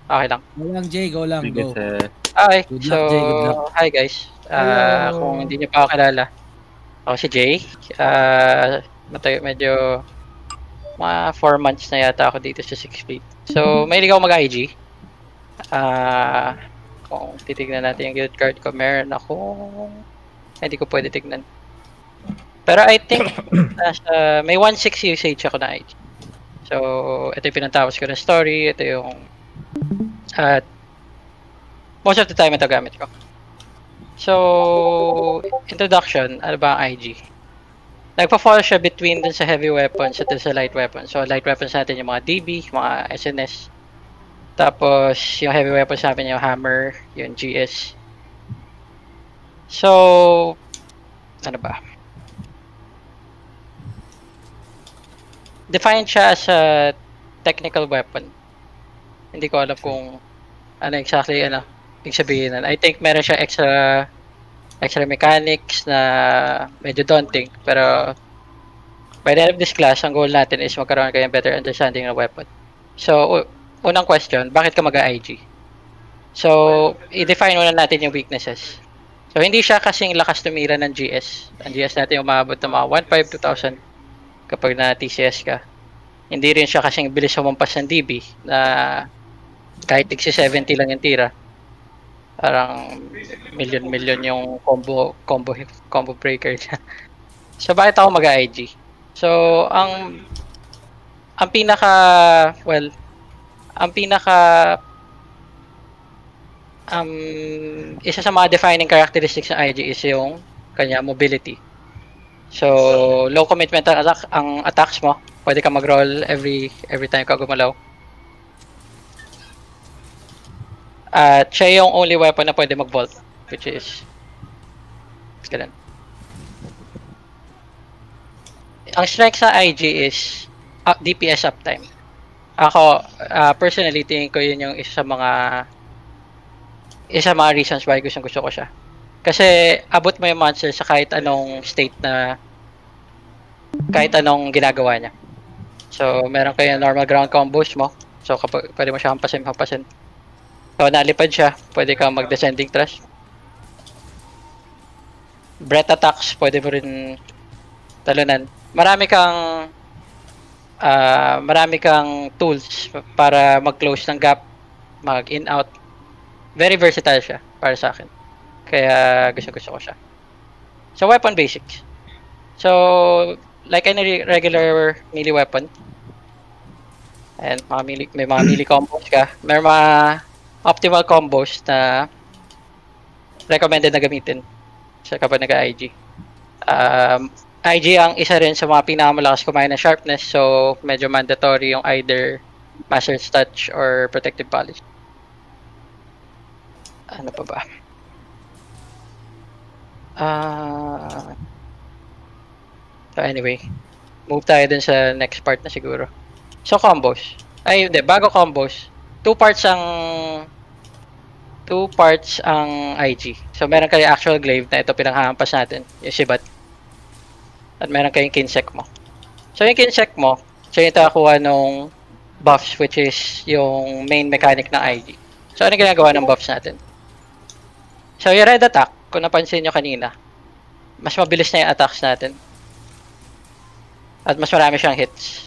Okay lang. Go lang, Jay. Go lang. Sige, Go. sir. Okay, Good so, luck, Jay. Good luck. hi guys. Hello. Kung hindi niyo pa ako kilala, ako si Jay. Medyo mga 4 months na yata ako dito sa 6 feet. So, mahilig ako mag-IG. Kung titignan natin yung guild card ko, meron akong... Hindi ko pwede tignan. Pero I think may 1.6 usage ako na IG. So, ito yung pinatapos ko na story. Ito yung... At most of the time ito gamit ko. So, introduction, ano ba ang IG? Nagpa-fall siya between dun sa heavy weapons at sa light weapons. So, light weapons natin yung mga DB, mga SNS. Tapos, yung heavy weapons natin yung hammer, yung GS. So, ano ba? Defined siya as a technical weapon. Hindi ko alam kung ano exactly ibig sabihin nun. I think meron siya extra mechanics na medyo daunting. Pero by the end of this class, ang goal natin is magkaroon kayo ng better understanding ng weapon. So, unang question, bakit ka mag-IG? So, i-define muna natin yung weaknesses. So, hindi siya kasing lakas tumira ng GS. Ang GS natin umabot ng mga 1.5 2,000 kapag na TCS ka. Hindi rin siya kasing bilis humampas ng DB na kahit 70 lang yung tira. Parang million yung combo breaker niya. So, bakit ako mag-IG? So, ang isa sa mga defining characteristics ng IG is yung kanya mobility. So, low commitment ang attacks mo. Pwede ka mag-roll every time ka gumalaw. At siya yung only weapon na pwede mag-vault, which is ganun. Ang strength sa IG is DPS uptime. Ako, personally, tingin ko yun yung isa sa mga reasons why gusto ko siya. Kasi abot mo yung monster sa kahit anong state na kahit anong ginagawa niya. So, meron kayo normal ground combos mo. So, kapag pwede mo siya hampasin. So, nalipad siya, pwede kang mag-descending thrust. Breath attacks, pwede mo rin talunan. Marami kang tools para mag-close ng gap, mag-in-out. Very versatile siya para sa akin. Kaya gusto ko siya. So, weapon basics. So, like any regular melee weapon, and may mga melee combos ka, may mga optimal combos na recommended na gamitin sa kapag nag-IG. IG ang isa rin sa mga pinakamalakas kumain ng sharpness, so medyo mandatory yung either Master's Touch or Protective Polish. Ano pa ba? So anyway, move tayo dun sa next part na siguro. So combos. Ay, hindi, bago combos, two parts ang IG. So meron kayo actual glaive na ito pinanghahampas natin, yung sibat. At meron kayong kinsek mo. So yung kinsek mo, so yung nakakuha nung buffs, which is yung main mechanic ng IG. So ano ginagawa ng buffs natin? So yung red attack, kung napansin nyo kanina, mas mabilis na yung attacks natin. At mas marami siyang hits.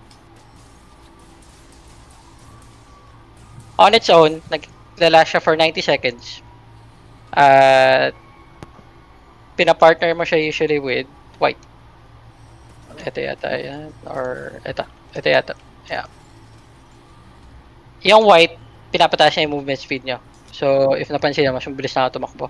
On its own, naglalast siya for 90 seconds. At pinapartner mo siya usually with white. Ito yata yan. Or ito yata. Yeah. Yung white, pinapataas niya yung movement speed niya. So, if napansin niya, mas mabilis na ako tumakbo.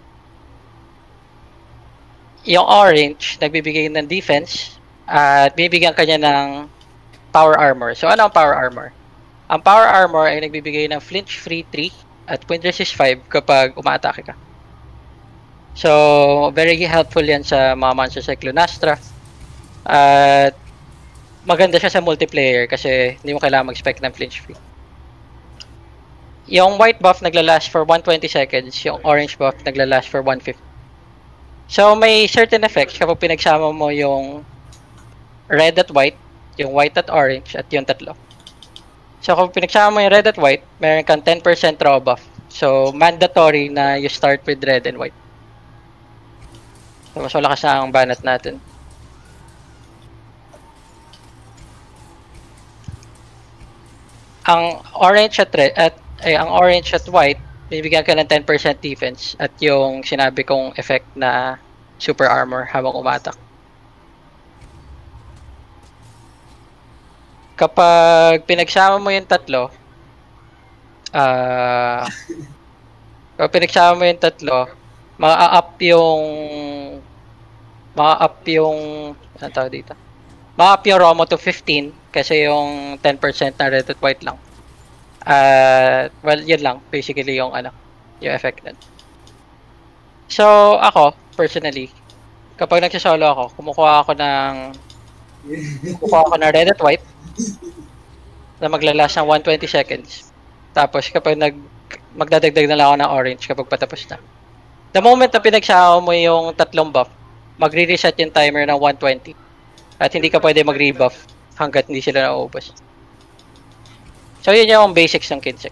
Yung orange, nagbibigay ng defense at bibigyan kanya ng power armor. So, ano ang power armor? Ang power armor ay nagbibigay ng flinch free 3 at wind resist 5 kapag umaatake ka. So, very helpful yan sa mga monsters like Lunastra. At maganda siya sa multiplayer kasi hindi mo kailangan mag-spec ng flinch free. Yung white buff naglalast for 120 seconds, yung orange buff naglalast for 150. So, may certain effects kapag pinagsama mo yung red at white, yung white at orange, at yung tatlo. So kung pinagsama mo yung red at white, meron kang 10% draw buff. So mandatory na you start with red and white. So mas malakas na ang banat natin. Ang orange at red ang orange at white, bibigyan ka ng 10% defense at yung sinabi kong effect na super armor habang umatak. Kapag pinagsama mo yung tatlo, ma-up yung ano tawag dito? Ma-up yung ROMO to 15 kasi yung 10% na red at white lang. Well, yun lang basically yung yung effect nun. So, ako personally, kapag nagsasolo ako, kumukuha ako ng red at white na maglalas ng 120 seconds. Tapos kapag magdadagdag na lang ako ng orange kapag patapos na. The moment na pinagsama mo yung tatlong buff, magre-reset yung timer ng 120. At hindi ka pwede mag-rebuff hanggat hindi sila naubos. So yun yung basics ng Kinsec.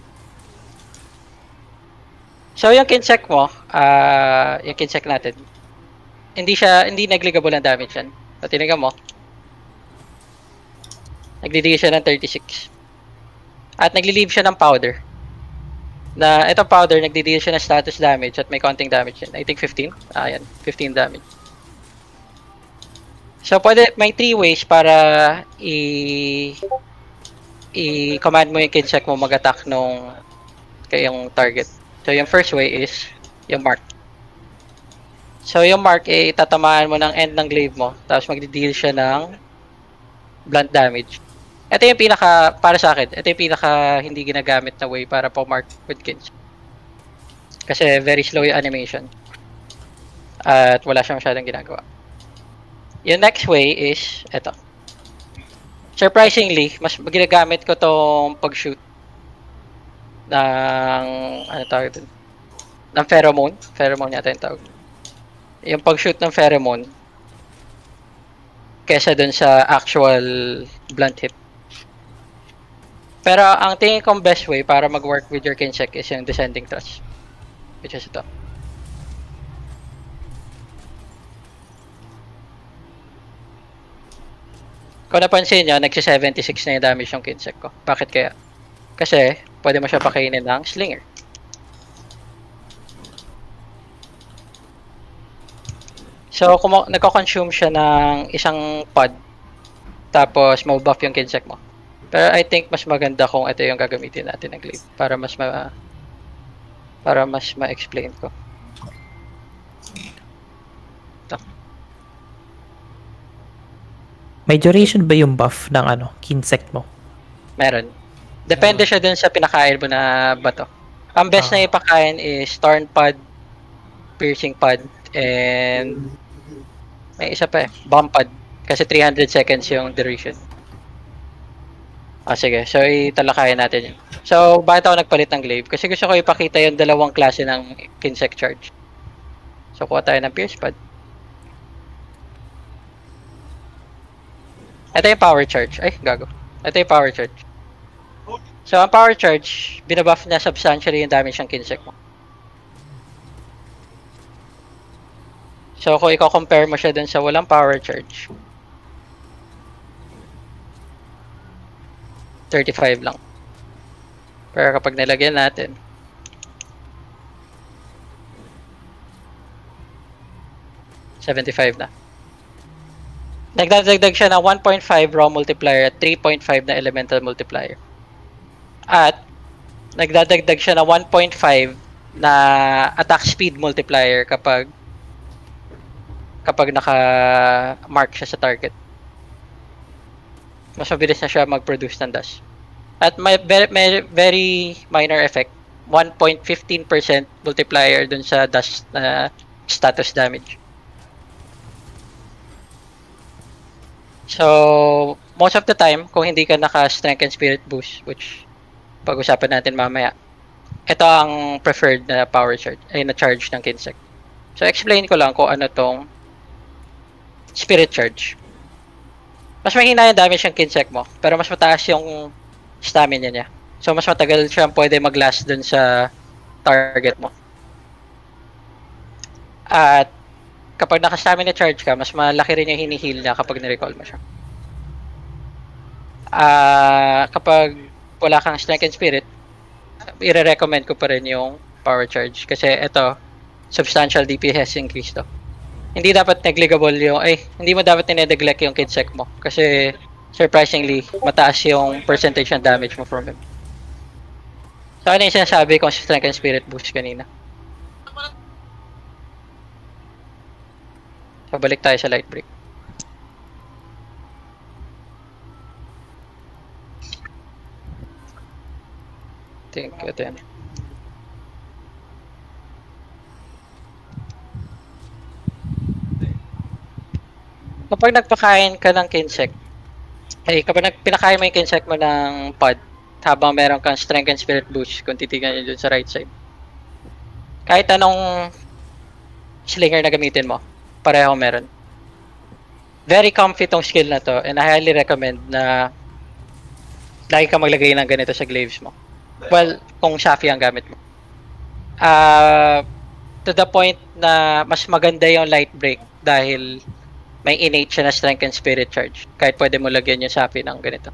So yung Kinsec mo, yung Kinsec natin, hindi negligible ang damage yan. So tinigan mo, nagdi-deal siya ng 36. At nagli-leave siya ng powder. Na itong powder, nagdi-deal siya ng status damage at may konting damage yan. I think 15. Ayan, 15 damage. So may 3 ways para i-command mo yung Kinsec mo mag-attack nung kayong target. So yung first way is yung mark. So yung mark, tatamaan mo ng end ng glaive mo, tapos magdi-deal siya ng blunt damage. Ito yung para sa akin, ito yung hindi ginagamit na way para po-mark with Kinsec. Kasi very slow yung animation. At wala siya masyadong ginagawa. Yung next way is, ito. Surprisingly, mas ginagamit ko tong pag-shoot ng, ng pheromone. Pheromone yata yung tawag. Yung pag-shoot ng pheromone kesa dun sa actual blunt hit. Pero ang tingin kong best way para mag-work with your Kinsec is yung descending thrust. Which is ito. Kung napansin nyo, nagsi-76 na yung damage yung Kinsec ko. Bakit kaya? Kasi, pwede mo siya pakainin ng slinger. So, kung nagko-consume siya ng isang pod, tapos mau-buff yung Kinsec mo. Pero I think mas maganda kung ito yung gagamitin natin ng Glaive para mas ma-explain ko. Ito. May duration ba yung buff ng Kinsec mo? Meron. Depende siya dun sa pinakain mo na bato. Ang best na ipakain is Thorn Pod, Piercing Pod, and may isa pa Bomb Pod. Kasi 300 seconds yung duration. Sige. So, italakayan natin yun. So, bakit ako nagpalit ng Glaive? Kasi gusto ko ipakita yung dalawang klase ng Kinsec charge. So, kuha tayo ng Pierce Pod. Ito yung power charge. Ay, gago. Ito yung power charge. So, ang power charge, binabuff na substantially yung damage ng Kinsec mo. So, kung i-compare mo siya dun sa walang power charge, 35 lang. Pero kapag nilagyan natin, $75 na. Nagdadagdag siya ng 1.5 raw multiplier at 3.5 na elemental multiplier. At nagdadagdag siya ng 1.5 na attack speed multiplier kapag naka-mark siya sa target. Mas mabilis na siya mag-produce ng dash. At may very minor effect, 1.15% multiplier dun sa dash na status damage. So, most of the time, kung hindi ka naka-strength and spirit boost, which pag-usapan natin mamaya, ito ang preferred na power charge, na charge ng Kinsec. So, explain ko lang kung ano tong spirit charge. Mas mahina yung damage ng Kinsec mo, pero mas mataas yung stamina niya. So, mas matagal siya pwede mag-last dun sa target mo. At kapag naka-stamina charge ka, mas malaki rin yung hini-heal niya kapag ni-recall mo siya. Kapag wala kang strength and spirit, i-recommend ko pa rin yung power charge. Kasi ito, substantial DPS increase to. Hindi dapat negligable hindi mo dapat nineglect yung kidsec mo. Kasi surprisingly, mataas yung percentage ng damage mo from him. So ano yung sinasabi kong strength and spirit boost kanina? So balik tayo sa light break. Think ito yan. Kapag nagpakain ka ng kinsect, kapag pinakain mo yung kinsect mo ng pod, habang meron kang strength and spirit boost, kung titignan nyo dun sa right side, kahit anong slinger na gamitin mo, pareho meron. Very comfy tong skill na to, and I highly recommend na lagi ka maglagay ng ganito sa glaives mo. Well, kung Shafi ang gamit mo. To the point na mas maganda yung light break dahil may innate siya na strength and spirit charge. Kahit pwede mo lagyan yung Shafi ng ganito.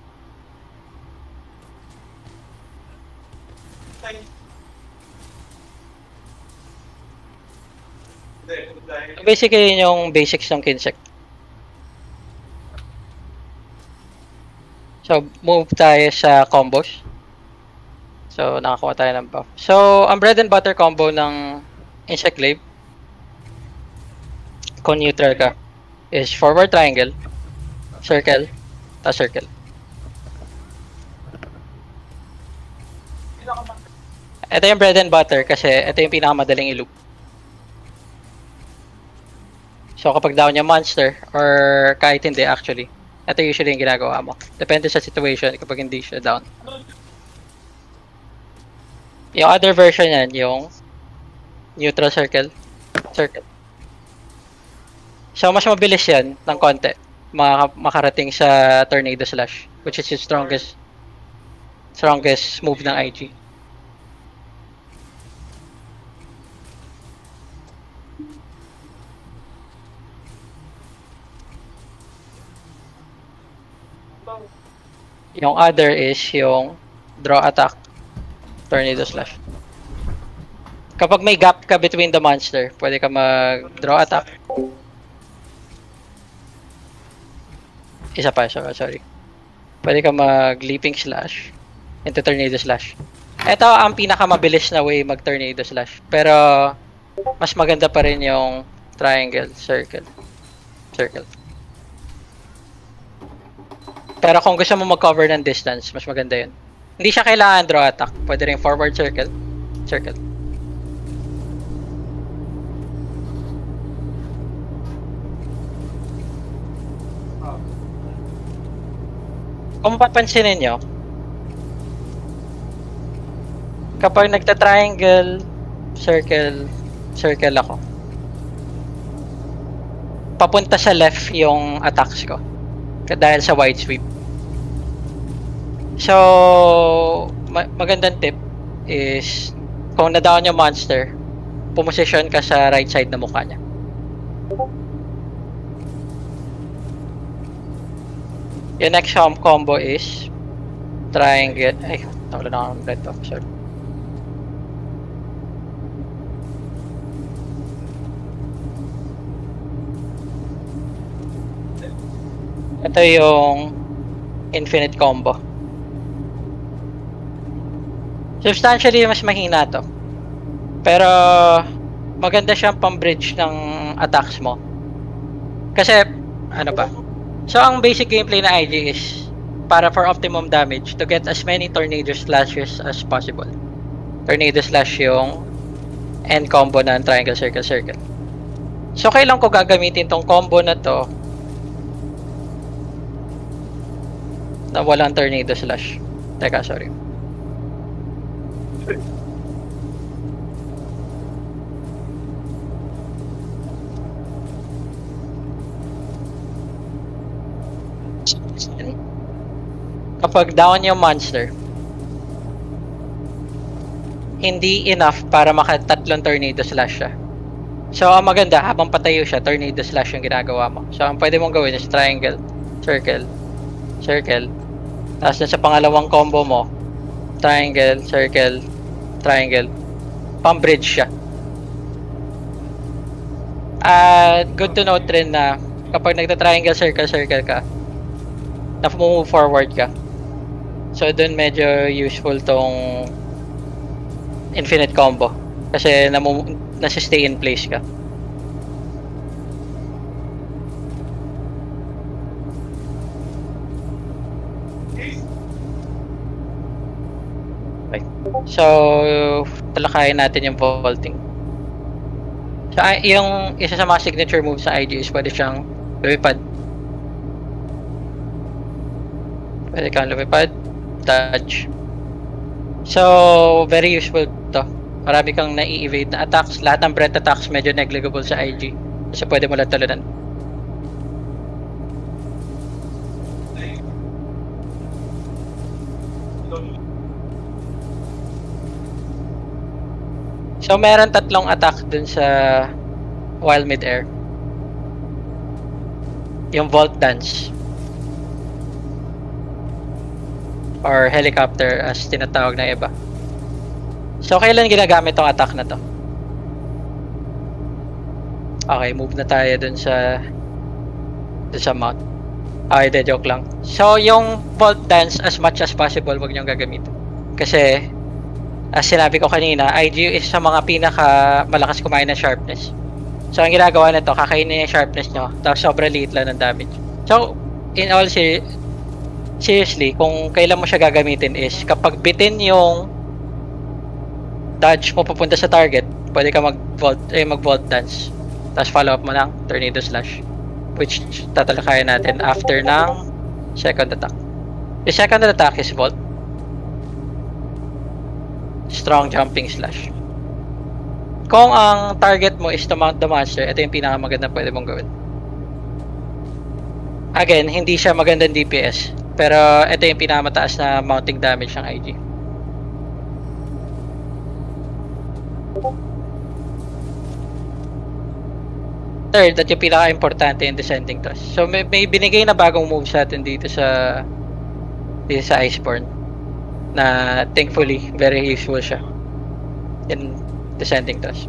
Basically, yun yung basics ng Kinsect. So, move tayo sa combos. So, nakakuha tayo ng buff. So, ang bread and butter combo ng Insect Glaive, kung neutral ka, is forward triangle, circle, ta circle. Ito yung bread and butter kasi ito yung pinakamadaling i-loop. So, kapag down yung monster, or kahit hindi actually, ito usually yung ginagawa mo. Depende sa situation kapag hindi siya down. Yung other version yan, yung neutral circle. So, mas mabilis yan ng konti. Makarating sa tornado slash, which is yung strongest move ng IG. Yung other is yung draw attack, tornado slash. Kapag may gap ka between the monster, pwede ka mag-draw attack. Isa pa, sorry. Pwede ka mag-leaping slash into tornado slash. Ito ang pinakamabilis na way mag-tornado slash. Pero, mas maganda pa rin yung triangle, circle. Pero kung gusto mo mag-cover ng distance, mas maganda yun. Hindi siya kailangan draw attack. Pwede rin forward circle. Kung mapapansinin nyo, kapag nagta-triangle, circle ako, papunta sa left yung attacks ko. Dahil sa wide sweep. So, magandang tip is, kung na-down yung monster, pumosisyon ka sa right side na mukha niya. Yung next combo is triangle. Ay, wala na akong red to. Sorry. Ito yung infinite combo. Substantially, mas mahina to. Pero, maganda siyang pang-bridge ng attacks mo. Kasi, ano ba? So, ang basic gameplay na IG is para for optimum damage to get as many tornado slashes as possible. Tornado slash yung end combo ng triangle, circle. So, kailan ko gagamitin tong combo na to na walang tornado slash? Teka, sorry. kapag down yung monster, hindi enough para makatatlong tornado slash siya. So, ang maganda, habang patayo siya, tornado slash yung ginagawa mo. So, ang pwede mong gawin is triangle, circle, circle. Tapos sa pangalawang combo mo, triangle, circle, triangle. Pang-bridge siya. At good to note rin na kapag nagta-triangle, circle, circle ka, na-move forward ka. So, dun medyo useful tong infinite combo. Kasi nasi-stay in place ka. Okay. So, talakayin natin yung vaulting. So, yung isa sa mga signature moves sa IG is pwede siyang lumipad. Pwede kang lumipad, dodge. So, very useful to. Marami kang nai-evade na attacks. Lahat ng breath attacks medyo negligible sa IG. Kasi pwede mo lang talunan. So, meron tatlong attack dun sa while mid-air. Yung Vault Dance. Or helicopter as tinatawag na iba. So, kailan ginagamit tong attack na to? Okay, move na tayo dun sa mount. Okay, joke lang. So, yung Vault Dance as much as possible wag niyong gagamitin. Kasi, as sinabi ko kanina, IG is sa mga pinaka malakas kumain ng sharpness. So, ang ginagawa nito, kakainin yung sharpness nyo, tapos sobrang liit lang ng damage. So, in all seriously, kung kailan mo siya gagamitin is kapag bitin yung dodge mo papunta sa target, pwede ka mag-vault dance. Tapos follow up mo ng tornado slash, which tatalakayan natin after ng second attack. The second attack is vault. Strong jumping slash. Kung ang target mo is to mount the monster, ito yung pinakamaganda pwede mong gawin. Again, hindi siya magandang DPS, pero ito yung pinakamataas na mounting damage ng IG. Third, at yung pinaka-importante yung descending thrust. So may binigay na bagong move sa atin dito sa Iceborne na thankfully very useful siya in descending thrust.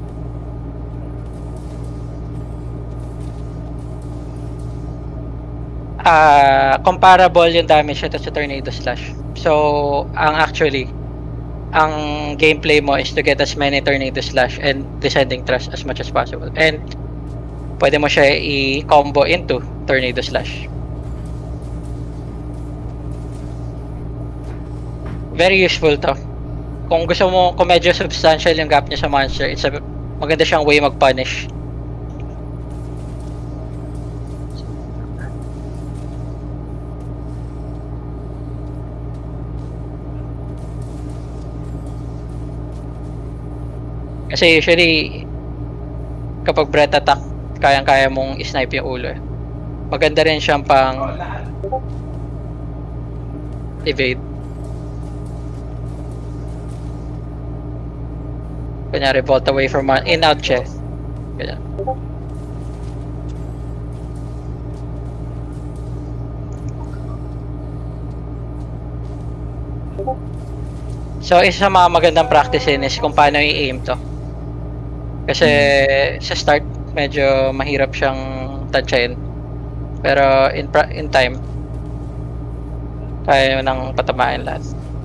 Comparable yung damage ito sa tornado slash. So ang gameplay mo is to get as many tornado slash and descending thrust as much as possible, and pwede mo siya i-combo into tornado slash. Very useful to. Kung gusto mo, kung medyo substantial yung gap niya sa monster, maganda siyang way mag-punish. Kasi usually, kapag breath attack, kayang-kaya mong snipe yung ulo. Maganda rin siyang pang evade. Kunyari, vault away from in-out siya. Ganyan. So, isa sa mga magandang practicein is kung paano i-aim to. Kasi sa start, medyo mahirap siyang tansyahin. Pero in time, kaya nyo nang patamaan lahat.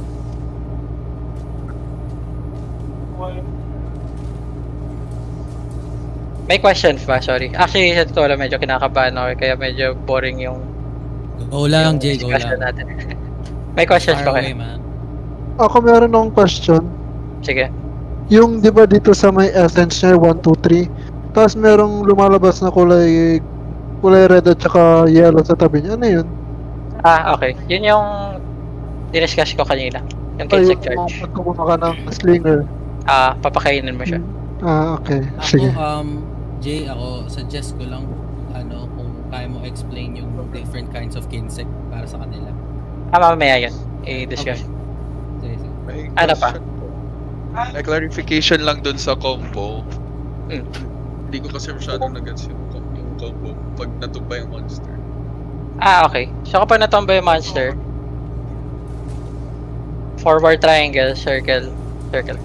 May questions ba? Sorry. Actually, sa totoo lang, medyo kinakabahan ako. Kaya medyo boring yung Go lang, Jay. Go lang. natin. May questions pa kayo? Ako meron akong question. Sige. Yung di ba dito sa may essence niya 1, 2, 3, tapos merong lumalabas na kulay red at saka yellow sa tabi niya. Ano yun? Okay. Yun yung diniscuss ko kanina. Yung kinsect charge. Pag kumuha ka ng slinger. Papakainin mo siya. Okay. Sige. Jay, ako suggest ko lang kung kaya mo explain yung different kinds of kinsect para sa kanila. Mamaya yun. I-discuss. Sige, sige. May Ano pa? question po. May clarification lang dun sa combo. Hmm. Hindi ko kasi masyadong nag-gets yung combo pag natumba yung monster. Okay. So kapag natomba yung monster, forward triangle, circle, circle.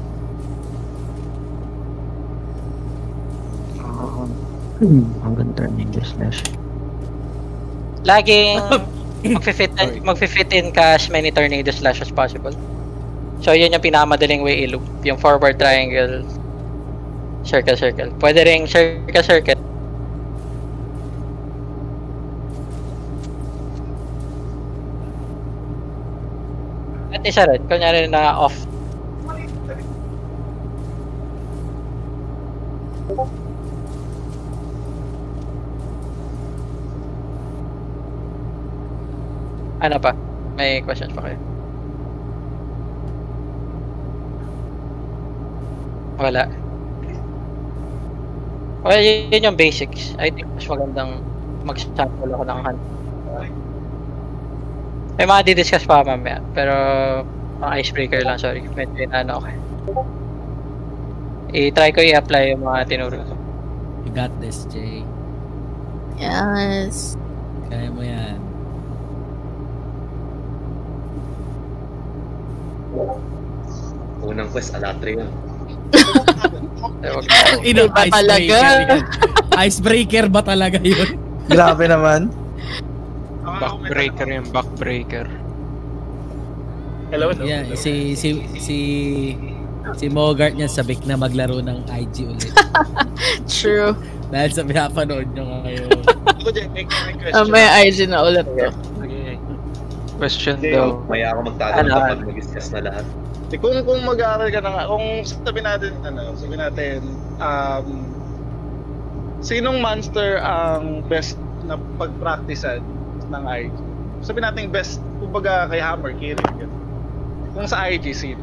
Hanggang tornado slash. Laging magfi-fit in ka as many tornado slash as possible. So yun yung pinakamadaling way i-loop. Yung forward triangle, circle, circle. Pwede ring circle, circle. At isa rin, kunyari na off. Ano pa? May questions pa kayo? Wala. Well, yun yung basics. I think mas magandang mag-sample ako ng hand. May mga di-discuss pa mamaya, pero mga icebreaker lang, sorry. Medyo ano okay. I-try ko i-apply yung mga tinuro ko. You got this, Jay. Yes. Kaya mo yan. Unang quest, alatri yun. Inang Iba talaga. icebreaker yan. Icebreaker ba talaga yun? Grabe naman. Backbreaker yung backbreaker. Hello, no? Yeah, si Mogart niya sabik na maglaro ng IG ulit. True. Dahil sa pinapanood nyo ngayon. Ako dyan, may question. May IG na ulit to. Okay. Question Hindi, daw. maya ako magtatanong Ano? kapag mag-discuss na lahat. Kung mag-aaral ka na nga, kung sabi natin, sinong monster ang best na pag-practicean ng IG? Sabi natin best, kumbaga kay Hammer, Kirin. Kung sa IG, sino?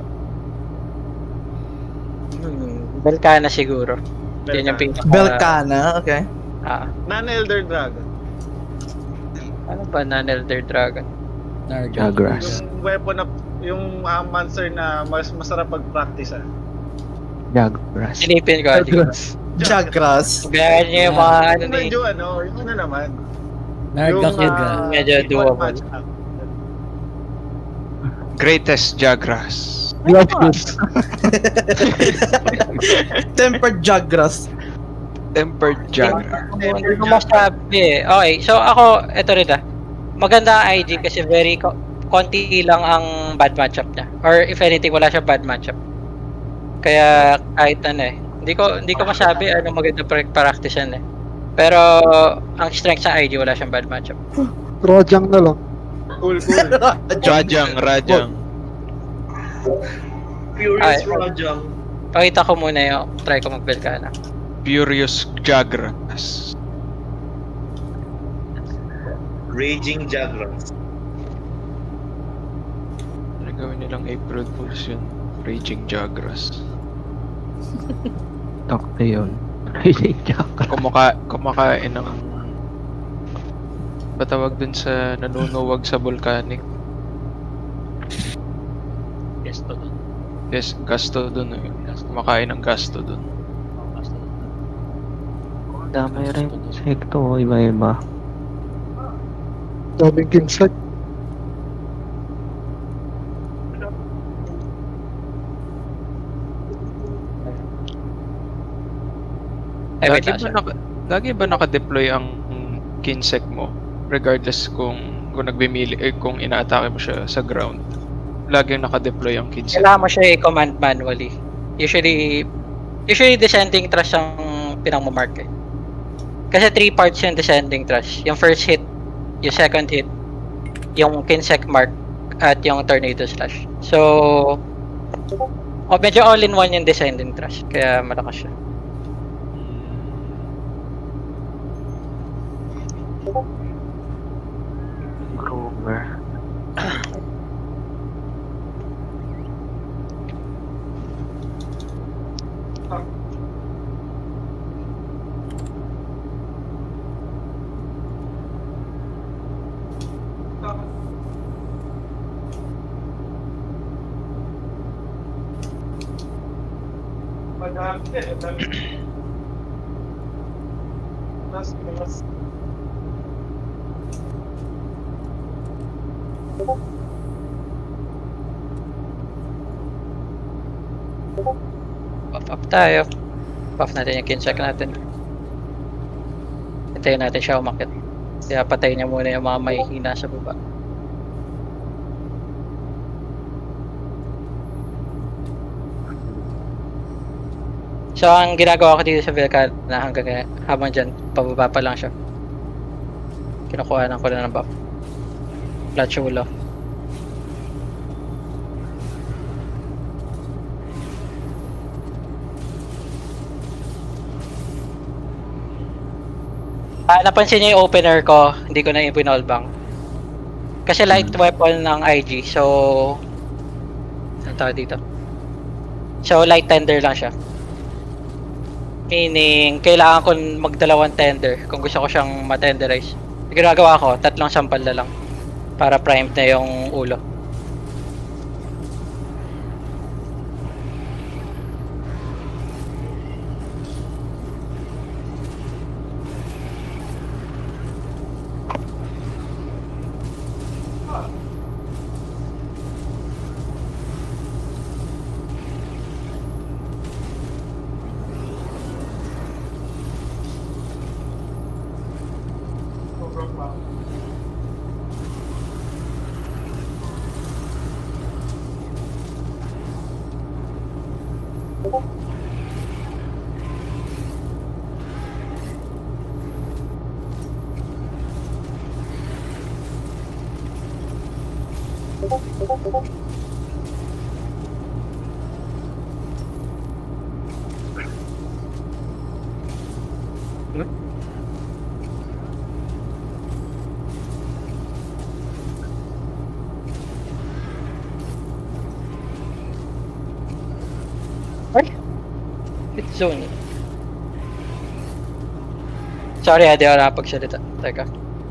Belkana siguro. Yun yung pinaka... Belkana, okay. Non-Elder Dragon. Ano ba non-Elder Dragon? Jagras. Yung weapon na, yung monster na mas masarap pag-practicean. Jagras. Sinipin ko. Jagras. Ganyan niya yung mga ano ni... Medyo yung ano naman. Nargakid medyo doable. Greatest Jagras. Tempered Jagras. Tempered Jagras. Hindi ko masabi eh. Okay, so ako, eto rin maganda ang IG kasi very konti lang ang bad matchup niya. Or if anything, wala siya bad matchup. Kaya kahit ano hindi ko masabi ano maganda practice yan eh. Pero ang strength sa IG wala siyang bad matchup. Rojang na lang. Cool. Rajang. Furious Rajang. Pakita ko muna yung try ko mag-Belkana. Furious Jagras. Raging Jagras. Gawin nilang April Fools yun. Raging Jagras. Takto yun. Raging Jagras. Kumakain ng... Batawag dun sa nanunuwag sa volcanic. Yes, gasto dun. Kumakain ng gasto dun. Dami rin. Sekto, iba-iba. Daming kinset. Lagi ba naka-deploy ang kinsec mo? Regardless kung nagbimili kung ina-atake mo siya sa ground. Laging naka-deploy ang kinsec. Kailangan mo siya i-command manually. Usually descending thrust ang pinang-mark eh. Kasi 3 parts yung descending thrust. Yung first hit, yung second hit, yung kinsec mark, at yung tornado slash. So, medyo all-in-one yung descending thrust. Kaya malakas siya. Grover. Buff up tayo. Buff natin yung kincheck natin. Hintayin natin siya umakit. Kaya patayin niya muna yung mga may hina sa baba. So ang ginagawa ko dito sa Velka na hanggang habang dyan, pababa pa lang siya. Kinukuha ko na ng buff. Plachulo. Napansin niyo yung opener ko, hindi ko na ipinolbang. Kasi light weapon ng IG, so... Ano tawag dito? So light tender lang siya. Meaning, kailangan ko magdalawang tender kung gusto ko siyang matenderize. Yung ginagawa ko, 3 sampal na lang. Para primed na yung ulo. Ay! Hit zone. Sorry, hindi ako nakapagsalita. Teka.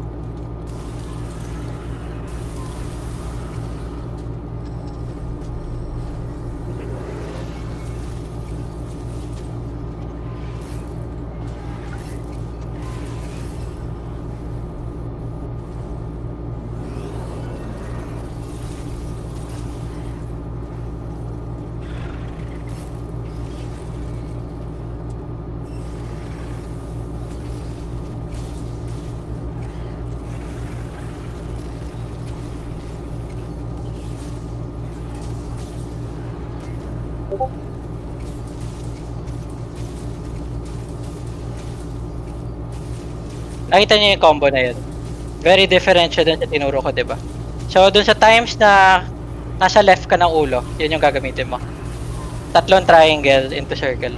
Nakita niyo yung combo na yun. Very different siya dun sa tinuro ko, diba? So, dun sa times na nasa left ka ng ulo, yun yung gagamitin mo. 3 triangle into circle.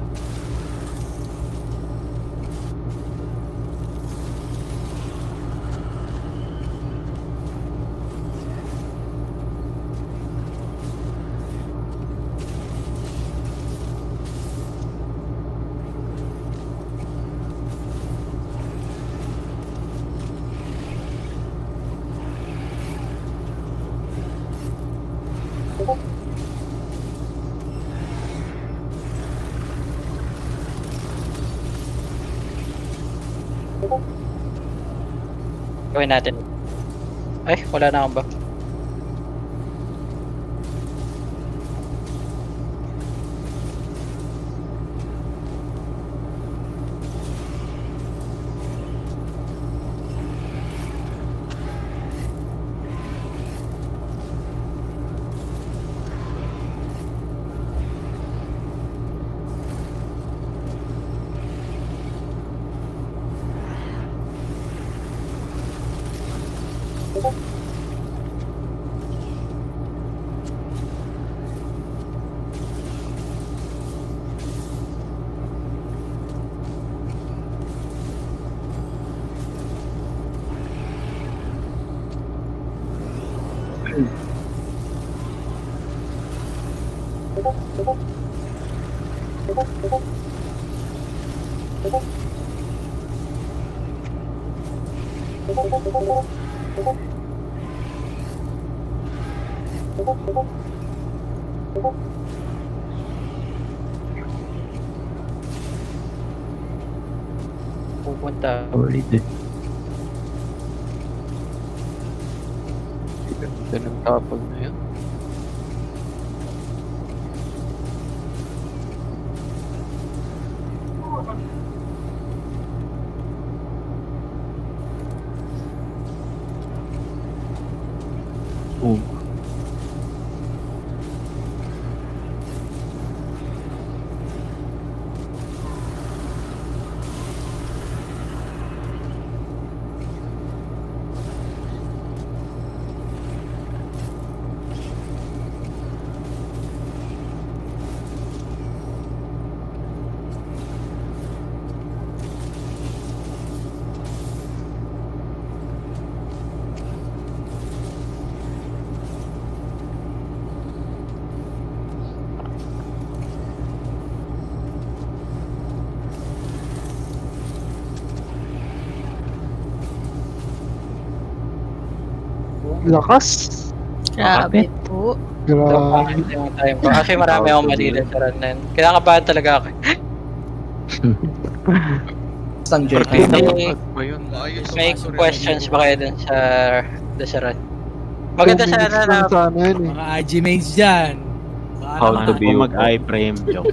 Gawin natin. Ay, wala na akong ba? pumunta. Solid eh. Ganda ng tapag na yun. Oh. Lakas. Grabe po. Grabe. Yung time ko. Actually, marami akong mali sa run na yun. Kinakabahan talaga ako. Sang JK. May questions ba kayo dun sa run? Maganda sana na Sana yun eh. Mga IG mains dyan. How to be mag-iframe joke.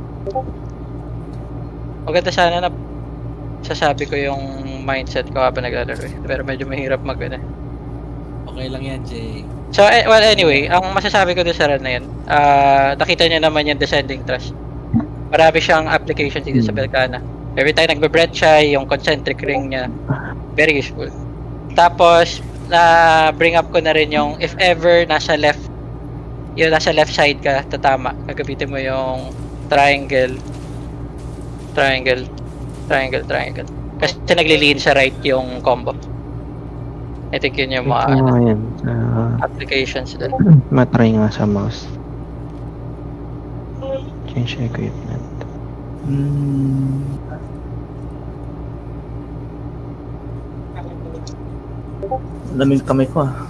maganda sana na sasabi ko yung mindset ko habang naglalaro eh. Pero medyo mahirap mag-ano. Okay lang yan, Jay. So, well, anyway, ang masasabi ko doon sa run na yun, nakita nyo naman yung descending thrust. Marami siyang application dito sa Belcana. Every time nagbe-breath siya, yung concentric ring niya, very useful. Tapos, na-bring up ko na rin yung if ever nasa left side ka, tatama, gagamitin mo yung triangle. Kasi nagli-lean sa right yung combo. I think yun yung mga Yan. applications din. Matry nga sa mouse. Change equipment. Lamig kamay ko ah.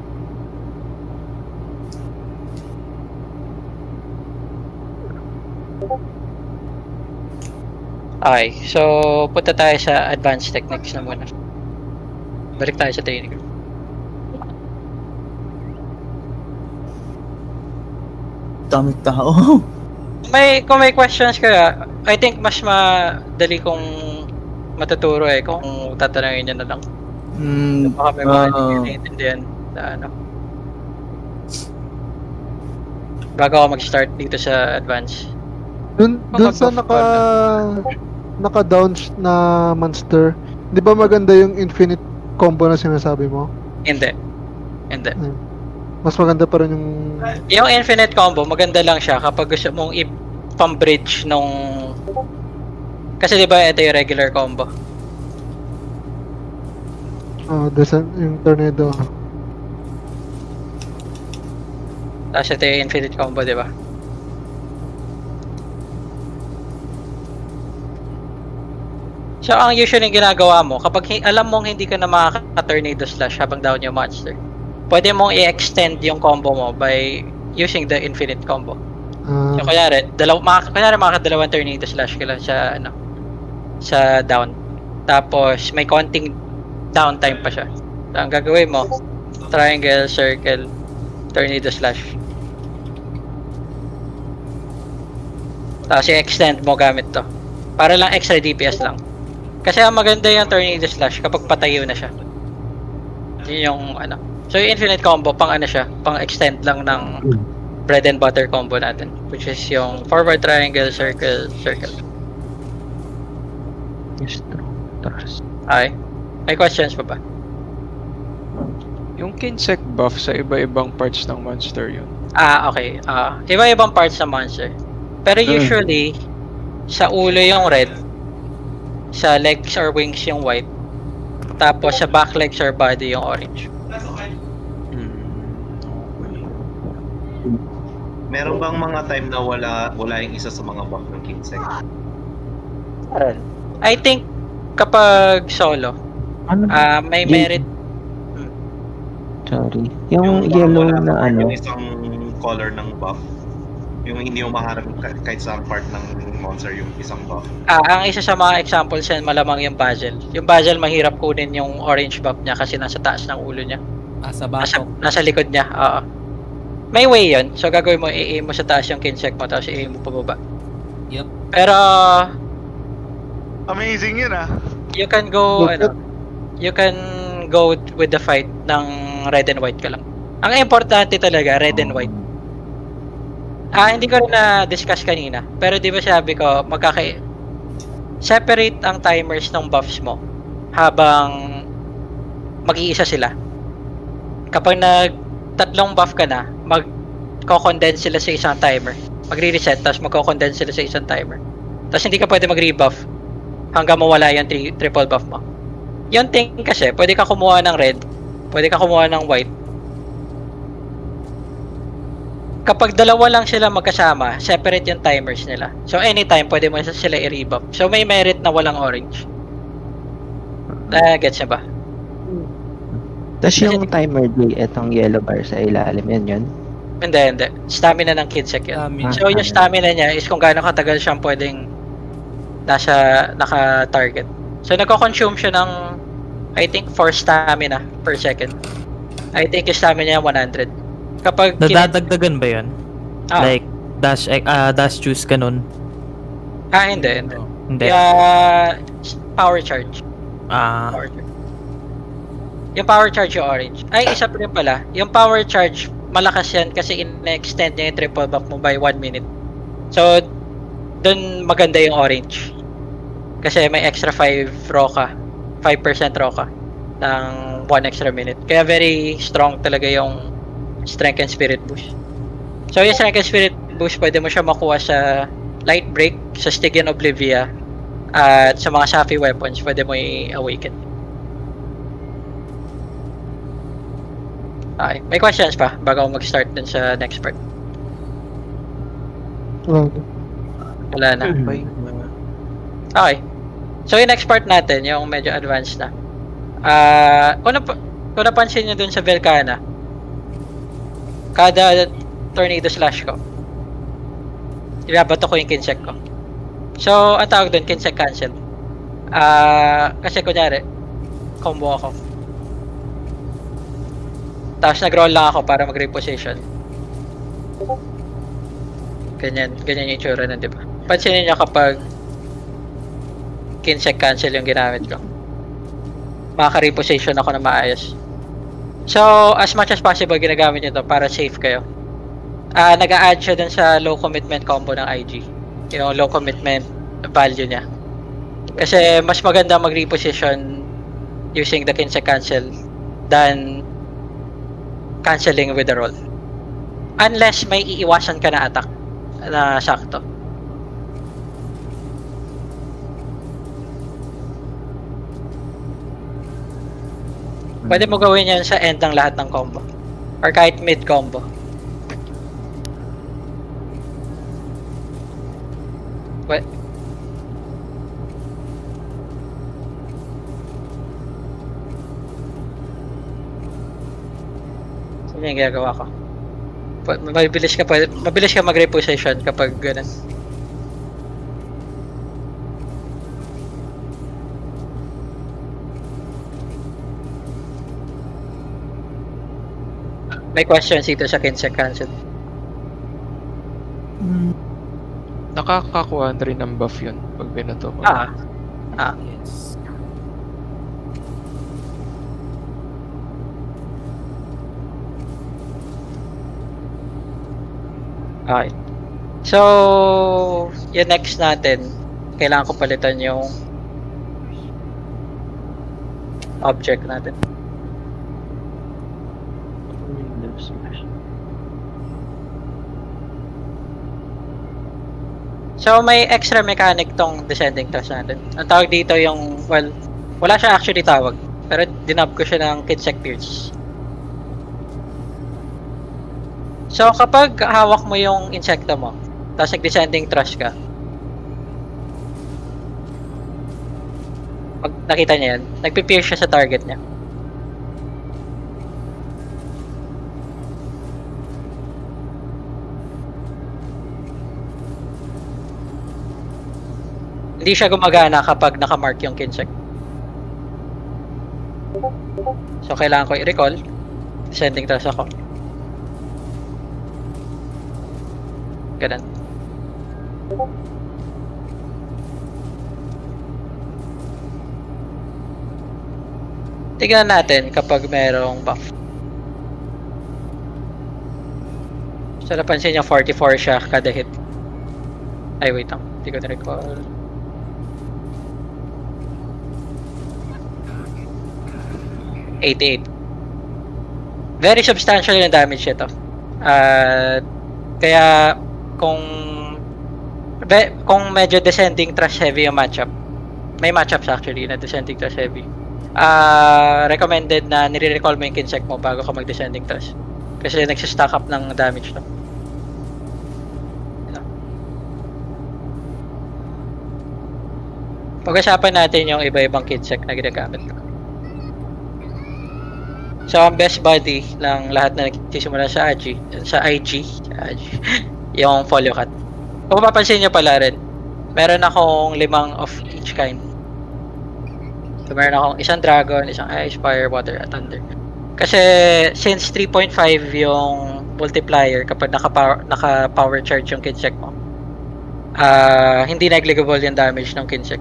Okay, so punta tayo sa advanced techniques na muna. Balik tayo sa training. Daming tao. Kung may questions ka, I think mas madali kong matuturo eh kung tatanungin nyo na lang. Baka may mga hindi naiintindihan na ano. Bago ako mag-start dito sa advance. Dun sa naka-down na monster, di ba maganda yung infinite combo na sinasabi mo? Hindi. Mas maganda pa rin yung... Yung infinite combo, maganda lang siya kapag gusto mong i-bridge nung... Kasi di ba ito yung regular combo? Yung tornado. Tapos ito yung infinite combo, di ba? So, ang usually ginagawa mo, kapag alam mong hindi ka na makaka-tornado slash habang down yung monster, pwede mong i-extend yung combo mo by using the infinite combo. So, kunyari makaka-dalawang tornado slash ka lang sa down. Tapos, may konting downtime pa siya. So, ang gagawin mo, triangle, circle, tornado slash. Tapos, i-extend mo gamit to. Para lang extra DPS lang. Kasi ang maganda yung tornado slash kapag patayo na siya. Yun yung ano. So yung infinite combo, pang ano siya, pang extend lang ng bread and butter combo natin. Which is yung forward triangle, circle, circle. Okay. May questions pa ba? Yung kinsec buff sa iba-ibang parts ng monster yun. Okay. Iba-ibang parts ng monster. Pero usually, sa ulo yung red, sa legs or wings yung white, tapos sa back legs or body yung orange. Meron bang mga time na wala yung isa sa mga buff ng kinsec? I think kapag solo, may merit. Sorry. Yung yellow na ano. Yung isang color ng buff. Yung hindi mo maharap kahit sa part ng monster yung isang buff. Ang isa sa mga examples yan, malamang yung Basil. Yung Basil, mahirap kunin yung orange buff niya kasi nasa taas ng ulo niya. Sa batok. Nasa likod niya, oo. May way yun. So, gagawin mo, i-aim mo sa taas yung kinsect mo, tapos i-aim mo pababa. Yep. Pero, Amazing yun you can go, you can go with the fight ng red and white ka lang. Ang importante talaga, red and white. Hindi ko rin na-discuss kanina. Pero di ba sabi ko, separate ang timers ng buffs mo habang mag-iisa sila. Kapag tatlong buff ka na, mag-condense sila sa isang timer. Magre-reset, tapos mag-condense sila sa isang timer. Tapos hindi ka pwede mag-rebuff hanggang mawala yung triple buff mo. Yung thing kasi, pwede ka kumuha ng red, pwede ka kumuha ng white. Kapag dalawa lang sila magkasama, separate yung timers nila. So anytime pwede mo sila i-rebuff. So may merit na walang orange. Gets niya ba? Tapos yung timer day, etong yellow bar sa ilalim, yun? Hindi. Stamina ng kidsec yun. So yung stamina niya is kung gaano katagal siyang pwedeng naka-target. So nagko-consume siya ng I think 4 stamina per second. I think yung stamina niya 100. Kapag nadadagdagan ba yun? Like, dash juice ganun? Hindi. Power charge. Power charge. Yung power charge yung orange. Isa pa rin pala. Yung power charge, malakas yan kasi in-extend niya yung triple buff mo by 1 minute. So, dun maganda yung orange. Kasi may extra 5% roka ng 1 extra minute. Kaya very strong talaga yung Strength and Spirit boost. So yung Strength and Spirit boost, pwede mo siya makuha sa Light Break, sa Stygian Oblivia, at sa mga Safi weapons, pwede mo i-awaken. Okay, may questions pa bago mag-start dun sa next part? Wala na. Okay. So yung next part natin, yung medyo advanced na. Kung napansin nyo dun sa Velcana, kada tornado slash ko, ibabato ko yung kinsect ko. So, ang tawag doon, kinsect cancel. Kasi kunyari, combo ako. Tapos nag-roll lang ako para mag-reposition. Ganyan yung itsura nun, diba? Pansinin nyo kapag kinsect cancel yung ginamit ko, makaka-reposition ako na maayos. So, as much as possible, ginagamit nyo to para safe kayo. Nag-a-add siya dun sa low commitment combo ng IG. Yung low commitment value niya. Kasi mas maganda mag-reposition using the kinsect cancel than canceling with the roll. Unless may iiwasan ka na attack na sakto. Pwede mo gawin yan sa end ng lahat ng combo. Or kahit mid combo. Sino yung ginagawa ko? Mabilis ka mag-reposition kapag ganun. May questions dito sa kinsect cancel. Nakakakuha rin ng buff yun pag binato mo. Yes. Okay. So, yung next natin, kailangan ko palitan yung object natin. So, may extra mechanic tong descending thrust natin. Ang tawag dito yung, well, wala siya actually tawag. Pero dinab ko siya ng kinsect pierce. So, kapag hawak mo yung insekto mo, tapos nag-descending thrust ka, pag nakita niya yan, nagpipierce siya sa target niya. Hindi siya gumagana kapag nakamark yung kinsec. So, kailangan ko i-recall. Descending thrust ako. Ganun. Tignan natin kapag merong buff. So, napansin niya 44 siya kada hit. Ay, wait lang. Hindi ko na-recall. Very substantial yung damage ito. Kaya kung medyo descending thrust heavy yung matchup, may matchups actually na descending thrust heavy. Recommended na nire-recall mo yung kinsec mo bago ka mag-descending thrust. Kasi nagsistack up ng damage to. Pag-usapan natin yung iba-ibang kinsec na ginagamit ko. So, ang best body ng lahat na nagsisimula sa IG, yung folio cut. Kung mapapansin nyo pala rin, meron akong 5 of each kind. So, meron akong isang dragon, isang ice, fire, water, at thunder. Kasi, since 3.5 yung multiplier kapag naka-power charge yung kinsec mo, hindi negligible yung damage ng kinsec.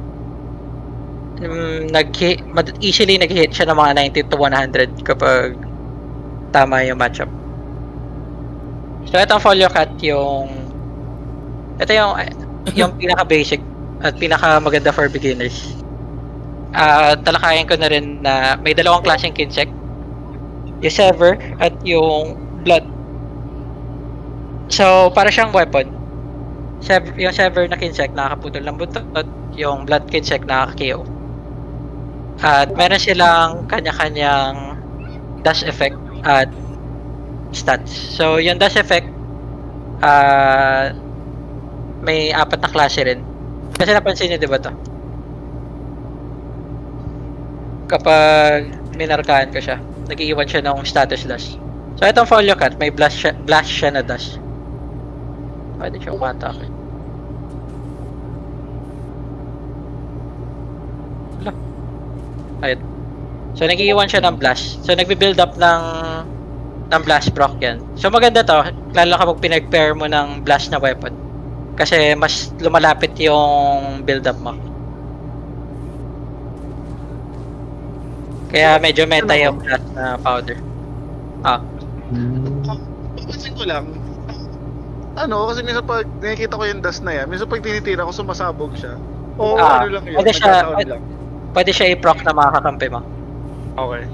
Easily nag-hit siya ng mga 90 to 100 kapag tama yung matchup. So, itong folio cut ito yung pinaka-basic at pinaka-maganda for beginners. Talakayan ko na rin na may dalawang klaseng kinsec. Yung sever at yung blood. So, para siyang weapon. Yung sever na kinsec nakakaputol ng butot, yung blood kinsec nakaka-KO. At meron silang kanya-kanyang dash effect at stats. So, yung dash effect, may 4 na klase rin. Kasi napansin niyo, di ba to? Kapag minarkahan ko siya, nag-iiwan siya ng status dash. So, itong folio cut, may blast siya na dash. Pwede siya umatake. Ayun. So, nag-iiwan siya ng blast. So, nagbi-build up ng blast proc yan. So, maganda to, lalo kapag pinag-pair mo ng blast na weapon. Kasi, mas lumalapit yung build up mo. Kaya, medyo meta yung blast na powder. Papansin ko lang, kasi minsan pag nakikita ko yung dust na yan, minsan pag tinitira ko, sumasabog siya. O ano lang yun, nagsasound lang. Pwede siya i-proc na makakakampi mo. Okay.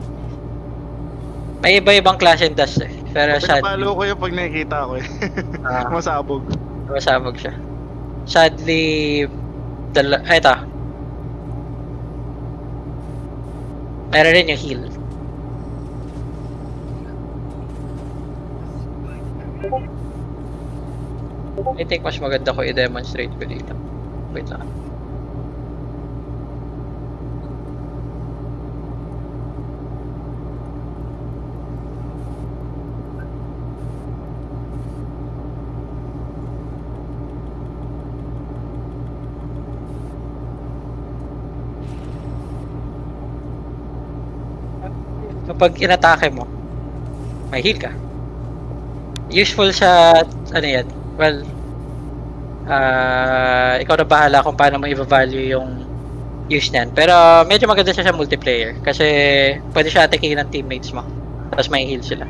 May iba-ibang klase ng dust eh. Pero pinapalo ko yung pag nakikita ko eh. Masabog. Masabog siya. Sadly, eto. Meron rin yung heal. I think mas maganda ko i-demonstrate ko dito. Wait lang. Kapag inatake mo, may heal ka. Useful sa, yan? Well, ikaw na bahala kung paano mo i-value yung use niyan. Pero medyo maganda siya sa multiplayer kasi pwede siya atakihin ng teammates mo. Tapos may heal sila.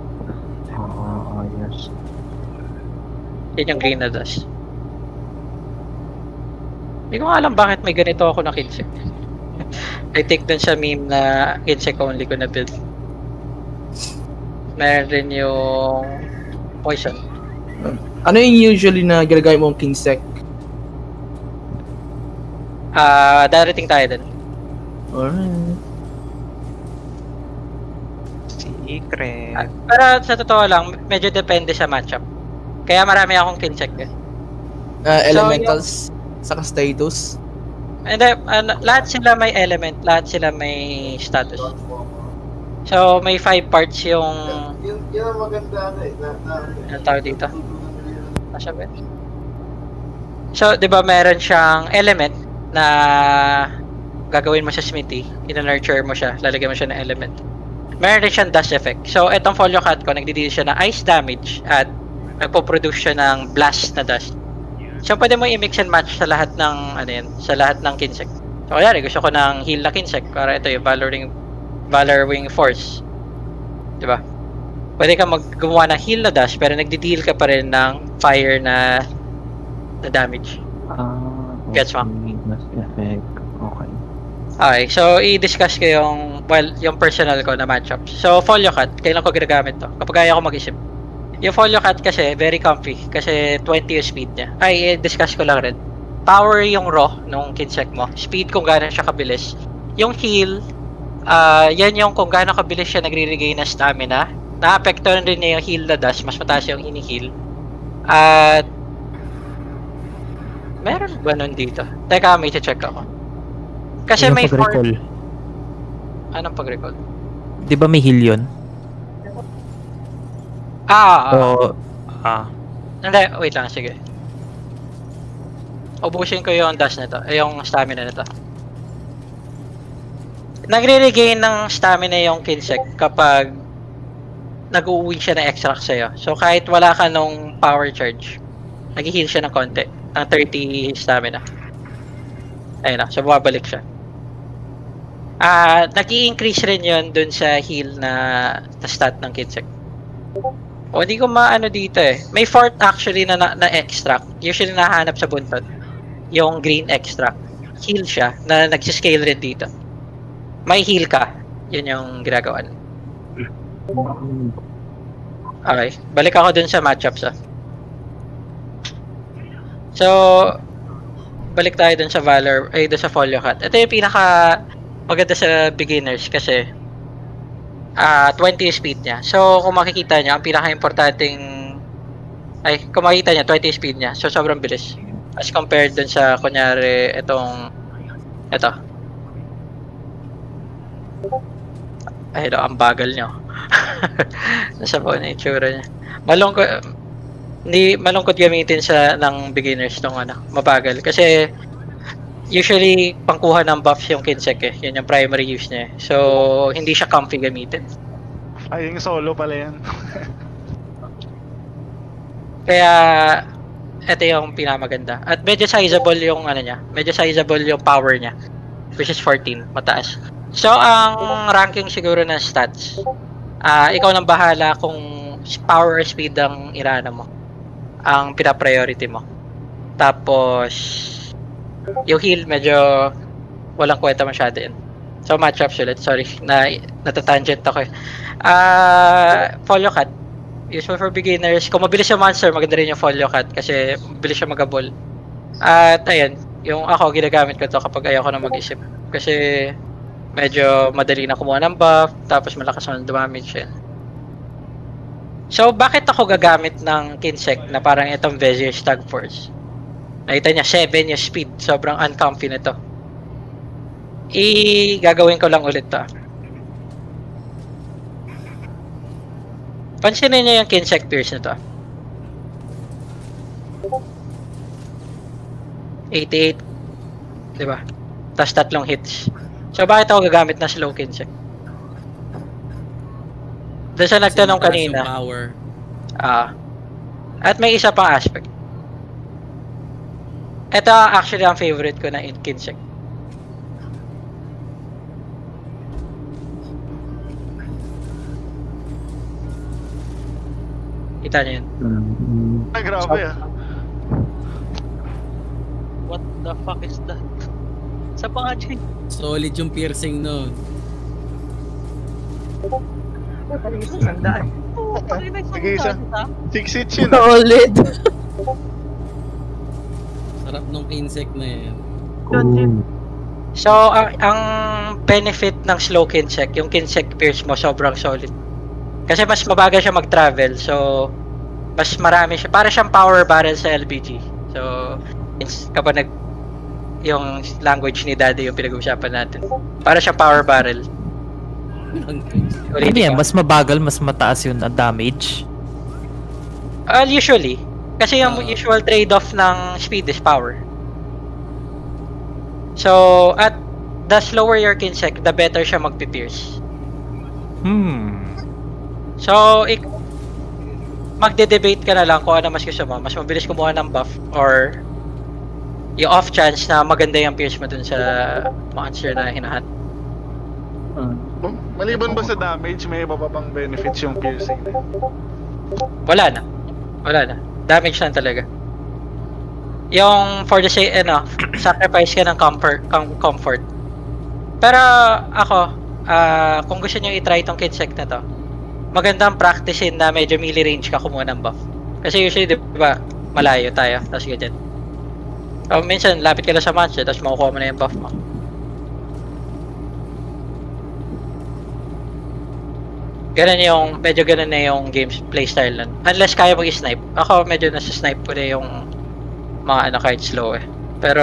Yes. Yan yung green na dust. Hindi ko alam bakit may ganito ako na kinsec. I think dun sa meme na insect only ko na build. Meron rin yung poison. Ano yung usually na ginagamit mong kinsec? Darating tayo dun. Alright. Secret. Pero sa totoo lang, medyo depende sa matchup. Kaya marami akong kinsec eh. Elementals, saka status. And then, lahat sila may element, lahat sila may status. So, may 5 parts yung... Yun ang maganda Anong tawag dito? Nasya ba? So, di ba meron siyang element na gagawin mo sa smithy, ina-nurture mo siya, lalagyan mo siya ng element. Meron din siyang dust effect. So, itong folio cut ko, nagdi-deal siya ng ice damage at nagpo-produce siya ng blast na dust. So, pwede mo i-mix and match sa lahat ng, sa lahat ng Kinsect. So, kaya gusto ko ng heal na Kinsect, para ito yung Valor Wing Force. Diba? Pwede ka gumawa ng heal na dust, pero nagdi-deal ka pa rin ng fire na damage. Okay. Gets mo? Mass effect. Okay. Okay, so i-discuss ko yung personal ko na matchup. So, folio cut, kailan ko ginagamit to? Kapag kaya ko mag-isip. Yung folio cut kasi, very comfy. Kasi 20 yung speed niya. Ay, i-discuss ko lang rin. Power yung raw nung Kinsect mo. Speed kung gaano siya kabilis. Yung heal, yan yung kung gaano kabilis siya nagre-regain na stamina. Na-apektuhan rin niya yung heal na dash. Mas mataas yung ini-heal. At meron ba nun dito? Teka, may check ako. Kasi may pag-recall. Anong pag-recall? Di ba may heal yun? Hindi, wait lang, sige. Ubusin ko yung dash nito, yung stamina nito. Nagre-regain ng stamina yung Kinsect kapag nag-uwi siya ng extract sa'yo. So kahit wala ka nung power charge, nag-heal siya ng konti, ng 30 stamina. Ayun na, so bumabalik siya. Nag-i-increase rin yun dun sa heal na stat ng Kinsect. O, hindi ko maano dito eh. May fort actually na extract. Usually nahanap sa buntot. Yung green extract. Heal siya, na nagsiscale rin dito. May heal ka. Yun yung ginagawa. Okay, balik ako dun sa matchups So, balik tayo dun sa dun sa folio cut. Ito yung pinaka maganda sa beginners kasi 20 speed niya. So, kung makikita niya, ang pinaka-importanting kung makikita niya, 20 speed niya. So, sobrang bilis. As compared dun sa, kunyari, ito. Ang bagal niyo. Nasa po na itsura niya. Malungkot gamitin ng beginners tong mabagal. Kasi, usually, pangkuha ng buffs yung Kinsect Yun yung primary use niya. So, hindi siya comfy gamitin. Ay, yung solo pala yan. Kaya, ito yung pinamaganda. At medyo sizable yung niya. Medyo sizable yung power niya. Which is 14. Mataas. So, ang ranking siguro ng stats. Ikaw nang bahala kung power or speed ang irana mo. Ang pina-priority mo. Tapos, yung heal medyo walang kwenta masyado yun. So matchups ulit, sorry, natatangent ako folio cut, useful for beginners. Kung mabilis yung monster, maganda rin yung folio cut kasi mabilis siya magabol. At ayun, yung ako ginagamit ko to kapag ayaw ko na mag-isip. Kasi medyo madali na kumuha ng buff, tapos malakas ang damage yan. So bakit ako gagamit ng Kinsect na parang itong Vizier Stag Force? Nakita niya, 7 yung speed. Sobrang uncomfy na to. Gagawin ko lang ulit to. Pansinin niyo yung Kinsect Pierce na to. 88. Diba? Tapos 3 hits. So, bakit ako gagamit na slow Kinsect? Doon sa nagtanong kanina. At may isa pang aspect. Ito actually ang favorite ko na Kinsect. Kita niyo yun? Grabe What the fuck is that? Sa pangajin. Solid yung piercing no. Sige isa. 6 hits yun. Solid. Sarap nung Kinsect na yan. So, ang benefit ng slow Kinsect, yung Kinsect Pierce mo sobrang solid. Kasi mas mabagal siya mag-travel, so mas marami siya. Para siyang power barrel sa LBG. So, kapag yung language ni Daddy yung pinag-uusapan natin. Para siyang power barrel. Ano yan? Mas mabagal, mas mataas yung damage? Usually. Kasi yung usual trade-off ng speed is power. So, at the slower your kinsec, the better siya magpipierce. So, magde-debate ka na lang kung ano mas gusto mo. Mas mabilis kumuha ng buff or yung off chance na maganda yung pierce mo dun sa monster na hinahat. Maliban ba sa damage, may iba pa pang benefits yung piercing? Wala na. Damage lang talaga. Yung for the sake, sacrifice ka ng comfort. Pero ako, kung gusto nyo i-try itong kinsec na to, magandang practicein na medyo melee range ka kumuha ng buff. Kasi usually, di ba, malayo tayo, tapos ganyan. So, minsan, lapit ka lang sa monster, tapos makukuha mo na yung buff mo. Medyo ganun na yung game's playstyle nun. Unless kaya mo i-snipe. Ako, medyo nasa snipe ko na yung mga kahit slow eh. Pero,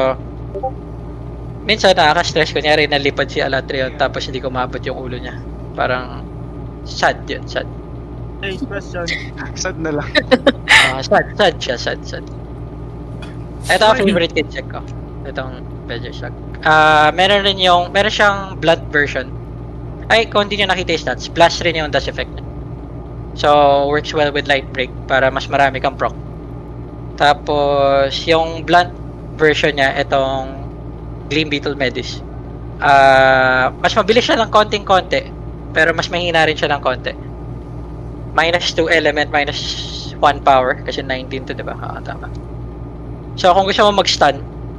minsan nakaka-stress. Kunyari, nalipad si Alatrion, tapos hindi ko maabot yung ulo niya. Parang, sad yun, sad. Hey, question. Sad na lang. Sad siya. Ito ang favorite kinsec ko. Itong Badger Shock. Meron siyang blunt version. Ay, kung hindi nyo nakita yung stats, blast rin yung dash effect niya. So, works well with light break para mas marami kang proc. Tapos, yung blunt version niya, itong Gleam Beetle Medis. Mas mabilis siya ng konting-konti, pero mas mahina rin siya ng konti. -2 element, -1 power, kasi 19 to, diba? Tama. So, kung gusto mo mag-stun,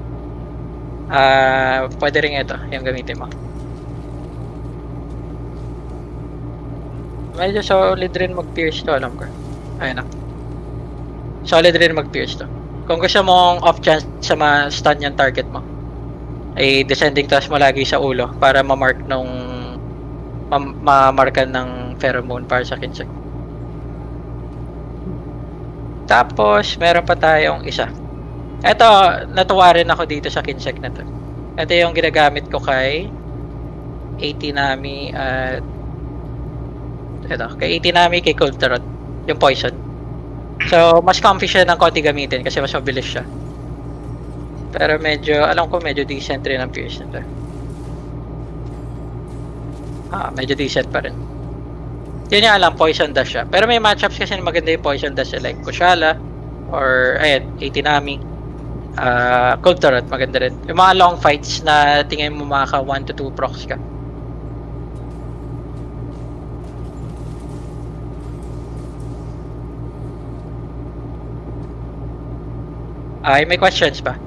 pwede rin ito, yung gamitin mo. Medyo solid rin mag-pierce to, alam ko. Ayun na. Solid rin mag-pierce to. Kung gusto mong off chance sa ma-stun yung target mo, ay descending toss mo lagi sa ulo para ma-mark ma-markan ng pheromone para sa kinsec. Tapos, meron pa tayong isa. Ito, natuwa rin ako dito sa kinsec na to. Ito yung ginagamit ko kay 80 Nami at kay 80 Nami, kay Cold Tarot, yung poison. So, mas comfy siya ng konti gamitin kasi mas mabilis siya. Pero alam ko medyo decent rin ang pierce nito. Medyo decent pa rin. Yun yung alam, poison dash siya. Pero may matchups kasi maganda yung poison dash like Kushala or, 80 Nami. Cold Tarot, maganda rin. Yung mga long fights na tingin mo maka 1 to 2 procs ka. May questions pa?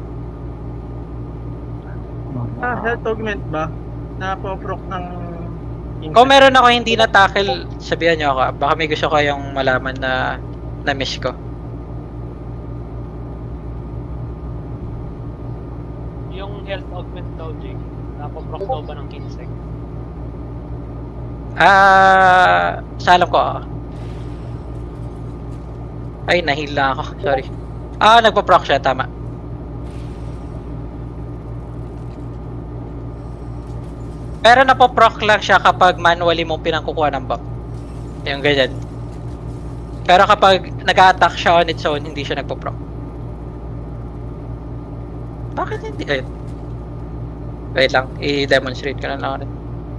Health augment ba? Napoproc ng... Kung meron ako hindi na-tackle, sabihan nyo ako. Baka may gusto kayong malaman na na-miss ko. Yung health augment daw, Jake, napoproc daw ba ng kinsec? Sa alam ko, Ay, nahila ako. Sorry. Nagpo-proc siya, tama. Pero napo-proc lang siya kapag manually mong pinangkukuha ng buff. Yung ganyan. Pero kapag nag-a-attack siya on its own, hindi siya nagpo-proc. Bakit hindi? Ayun. Wait lang, i-demonstrate ko na lang ulit.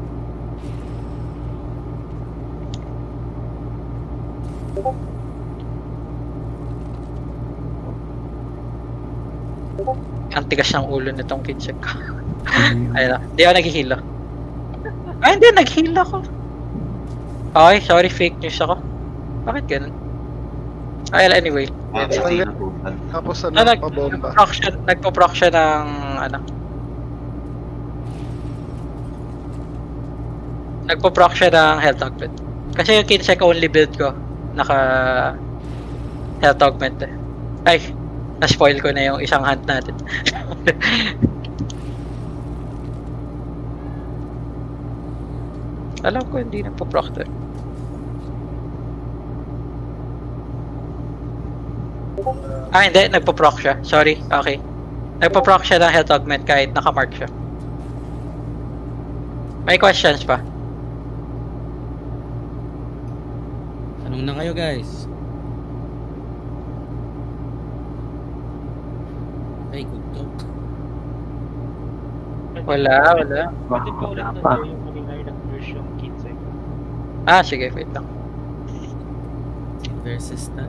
Ang tigas ng ulo nitong kinsec ko. Ayun na, hindi ako nag-heal. Hindi, nag-heal ako. Okay, sorry, fake news ako. Bakit ganun? Anyway. Tapos nagpo-proc siya ng nagpo-proc siya ng health augment. Kasi yung kinsec only build ko naka health augment eh. Ay, na-spoil ko na yung isang hunt natin. Alam ko hindi nagpo-proc to. Hindi, nagpo-proc siya. Sorry, okay. Nagpo-proc siya ng health augment kahit naka-mark siya. May questions pa? Tanong na kayo, guys. Ay, kutok. Wala. Pwede ko ulit na Joe yung kanina yung nag-push yung kinsek. Sige, wait lang. Versus that.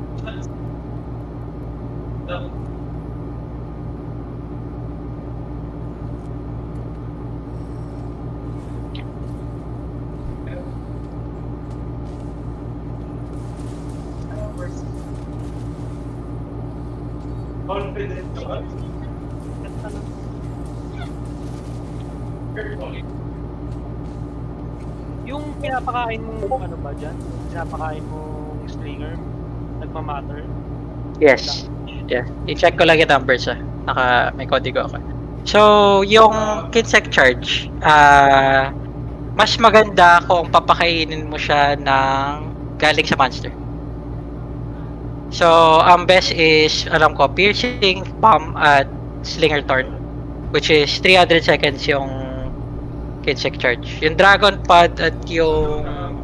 Yung pinapakain mong ano ba dyan? Pinapakain mong slinger? Nagmamatter? Yes. Yeah. I-check ko lang yung numbers may kodigo ako. So, yung kinsect charge, mas maganda kung papakainin mo siya ng galing sa monster. So, ang best is, alam ko, piercing, bomb, at slinger thorn. Which is 300 seconds yung kinsect charge. Yung dragon pod at yung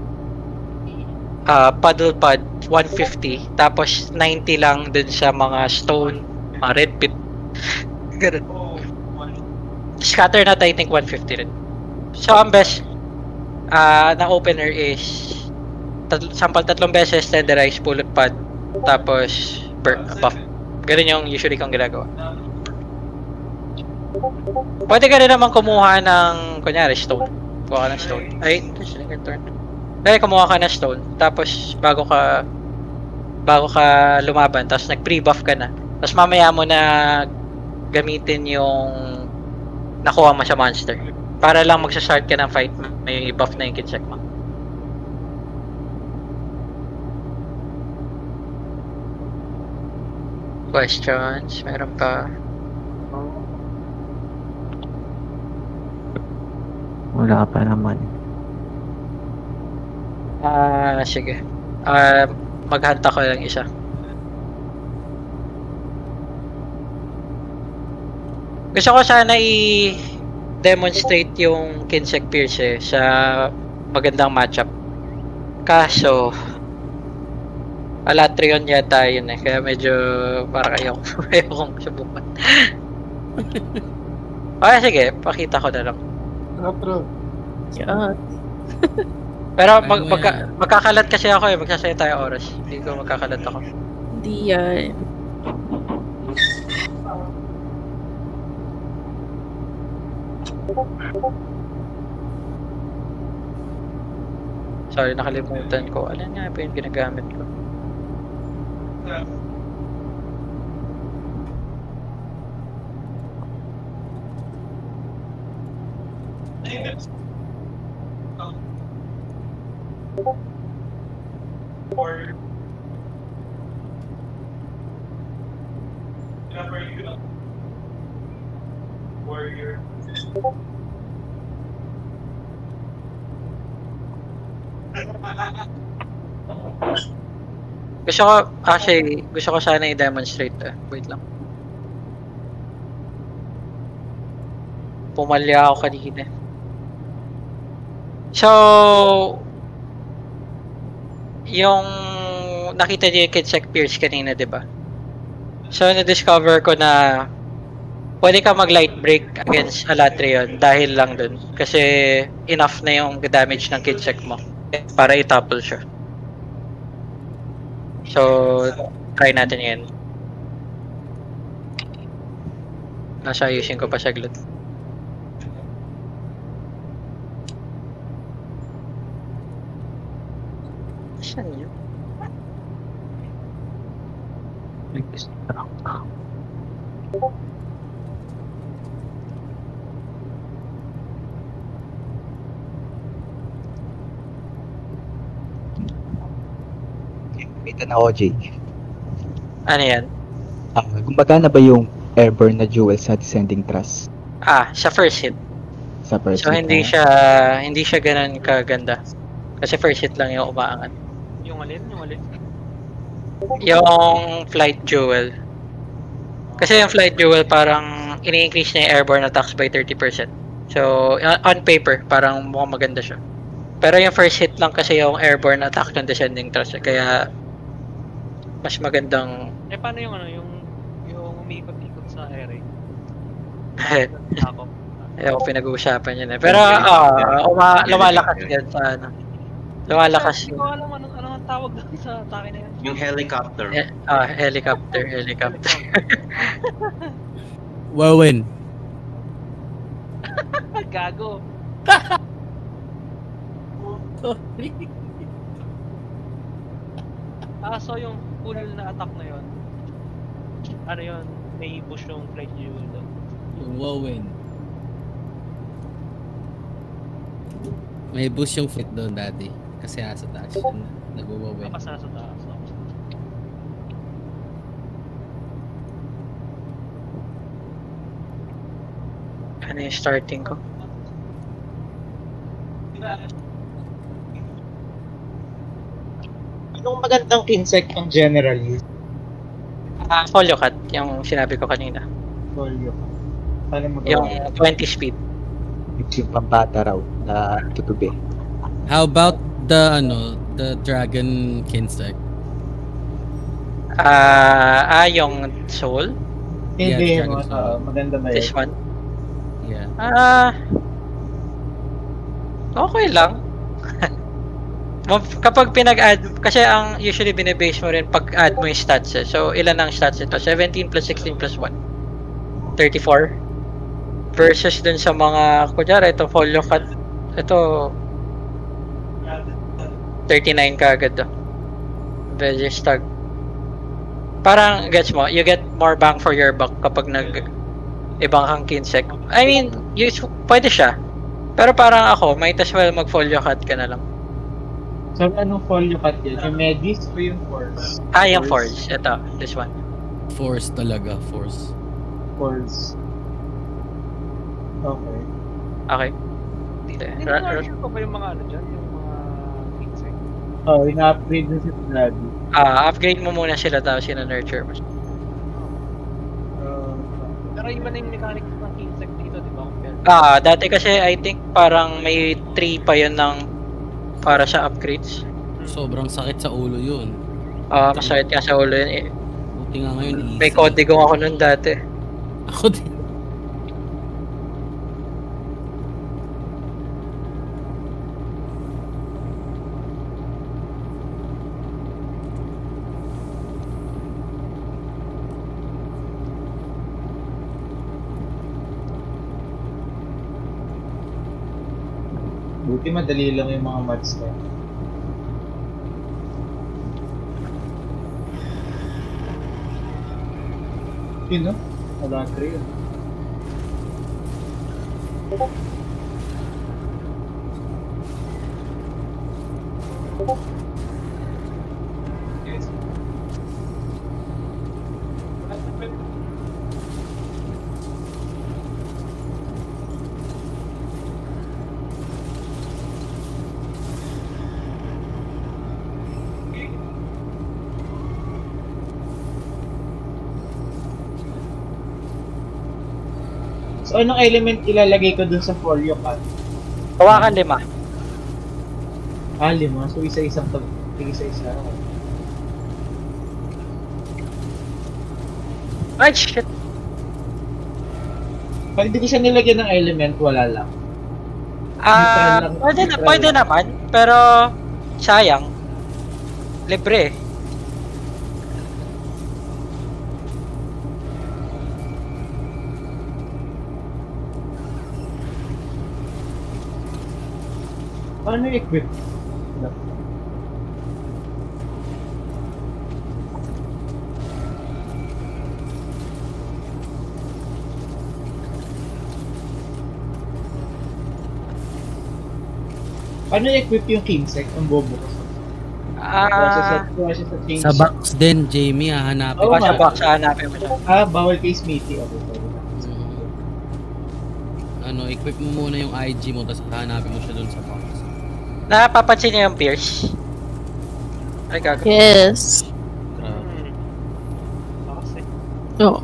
paddle pod 150, tapos 90 lang dun sa mga stone, mga red pit. Ganun. Scatter na I think 150 rin. So ang best na opener is sample 3 beses tenderize, bullet pod, tapos buff. Ganun yung usually kong ginagawa. Pwede ka rin naman kumuha ng, kunyari, stone. Kuha ka ng stone. Kumuha ka ng stone. Tapos, bago ka lumaban, tapos nag-pre-buff ka na. Tapos mamaya mo na gamitin yung nakuha mo sa monster. Para lang magsa-start ka ng fight, may buff na yung kinsect mo. Questions? Meron pa? Wala pa naman. Sige. Maghanta ko lang isa. Gusto ko sana i-demonstrate yung Kinsect Pierce sa magandang matchup. Kaso, Alatrion yata yun kaya medyo parang ayokong subukan. Sige, pakita ko na lang. Yeah. Pero magkakalat kasi ako magsasaya tayo oras. Hindi ko magkakalat ako. Hindi yan. Sorry, nakalimutan ko. Ano nga ba yung ginagamit ko? Gusto ko sana i-demonstrate. Wait lang. Pumalya ako kanina. So, yung nakita niyo yung Kinsect Pierce kanina, di ba? So, na-discover ko na pwede ka mag-light break against Alatrion dahil lang dun. Kasi enough na yung damage ng Kinsect mo para i-topple siya. So, try natin yan. Nasa ayusin ko pa saglit. Saan yun? Ito na OJ. Ano yan? Gumagana ba yung airborne na jewel sa descending thrust? Sa first hit. Sa first so hit. So hindi siya ganun kaganda. Kasi first hit lang yung umaangat. Yung alin? Yung flight jewel. Kasi yung flight jewel parang ini-increase niya yung airborne attacks by 30%. So on paper parang mukhang maganda siya. Pero yung first hit lang kasi yung airborne attack ng descending thrust. Kaya mas magandang... paano yung Yung umikot-ikot sa ere. Ako. Ako pinag-uusapan yun eh. Pero lumalakas yan sa ano. Lumalakas Hindi ko alam anong ang tawag doon sa atake na yun. Yung helicopter. Helicopter. Wawin. Gago. So yung full na attack na yun, ano yun, may push yung flight jewel doon. Yung Wawin. May boost yung fit doon dati. Kasi sa taas yun. Nag-Wawin. Sa taas. Ano yung starting ko? Anong magandang kinsect ang general use? Folio cut, yung sinabi ko kanina. Folio cut. Paano magawa? Yung 20 speed. Yung pambata raw na tutubi. How about the dragon kinsect? Yung soul? Hindi, maganda ba yun? This one? Yeah. Okay lang. Kapag pinag-add, kasi ang usually binibase mo rin pag-add mo yung stats eh. So, ilan ang stats ito? 17 plus 16 plus 1. 34. Versus dun sa mga, kunyari, ito folio cut, ito 39 ka agad do. Versus tag. Parang, gets mo, you get more bang for your buck kapag ibang kang kinsect. I mean, pwede siya. Pero parang ako, might as well mag-folio cut ka na lang. So, anong folio cut yun? Yung Medis o yung Force? Yung Force. Ito, this one. Force talaga, Force. Okay. Nurture ko ba yung mga ano dyan? Yung mga kinsect? Ina-upgrade na si Vladi. Upgrade mo muna sila tapos nurture mo. Pero iba na yung mechanics ng kinsect dito, di ba? Dati kasi I think parang may 3 pa yun para sa upgrades. Sobrang sakit sa ulo yun. Masakit nga sa ulo yun eh. Buti nga ngayon easy. May codigo ako nun dati. Ako din. Buti madali lang yung mga mods na. Yun no? Wala ka rin. So, anong element ilalagay ko dun sa folio cut? Hawakan 5. 5. So, isa-isa. Ay, shit! Pag hindi ko siya nilagyan ng element, wala lang. Pwede naman, pero sayang. Libre. Paano i-equip? Paano i-equip yung kinsect? Ang bobo ko. Sa box din, Jamie, hahanapin. Sa box, hahanapin mo siya. Bawal kay Smithy. Equip mo muna yung IG mo, tapos hahanapin mo siya dun sa box. Napapansin niyo yung Pierce? Ay, gago. Yes. Oo.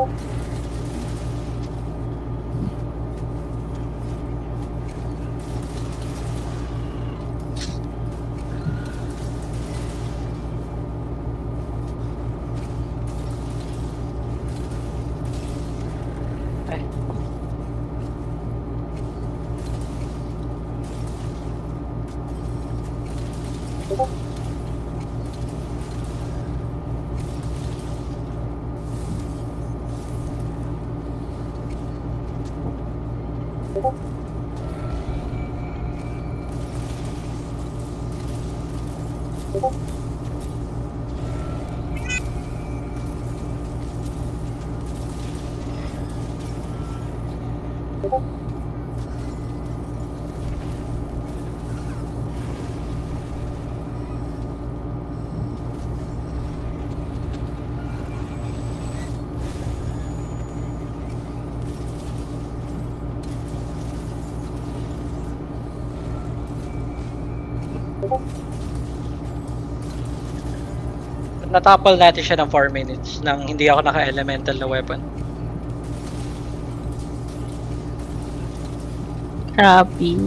Natapal natin siya ng 4 minutes nang hindi ako naka-elemental na weapon. Grabe.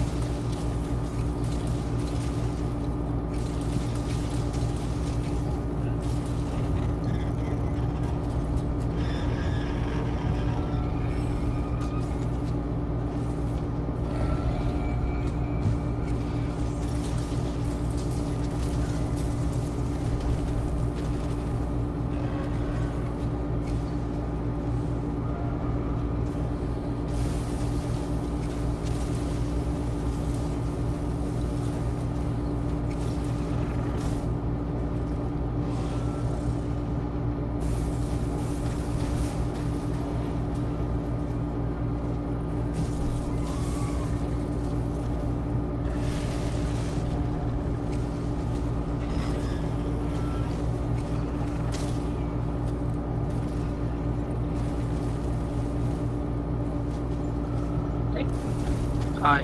Okay.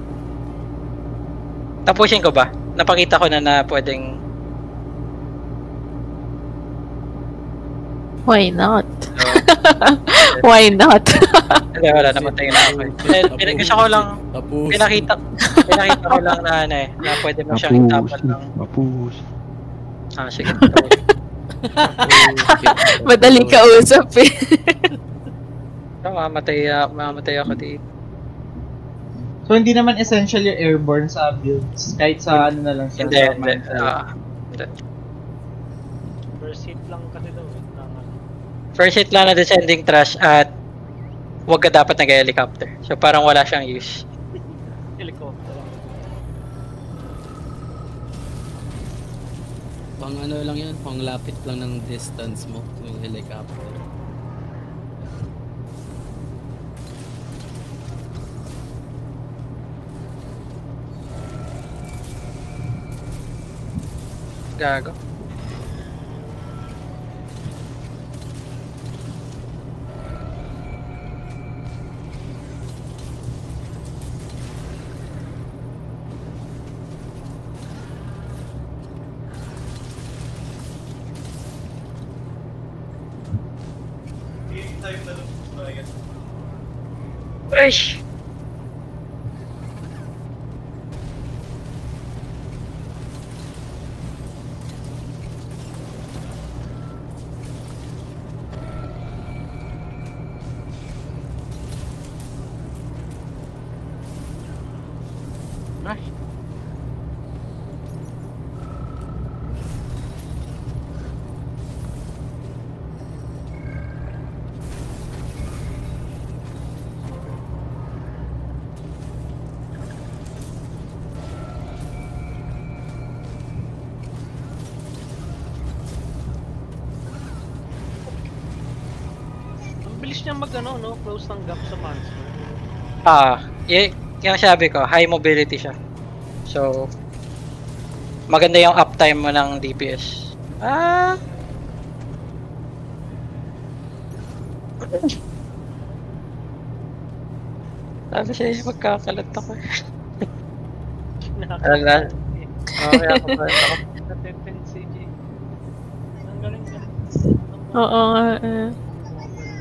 Tapusin ko ba? Napakita ko na pwedeng... Why not? Why not? Hindi, wala. Namatay na ako. Gusto ko lang... Pinakita ko lang na na pwede mo siyang itapal lang. Mapus. Ah, sige. Madali ka usap eh. Mamatay ako dito. So hindi naman essential yung airborne sa builds, kahit sa ano na lang siya. Hindi. First hit lang kasi daw. First hit lang na descending trash at huwag ka dapat nag-helicopter. So parang wala siyang use. Helicopter. Pang ano lang yun, pang lapit lang ng distance mo yung helicopter. Gago. Eish. Bilis niya close ng gap sa monster. Yung sabi ko, high mobility siya. So, maganda yung uptime mo ng DPS. Sabi siya, magkakalat ako. Nakakalat. Okay, ako pa. Natendency. Ang galing. Oo.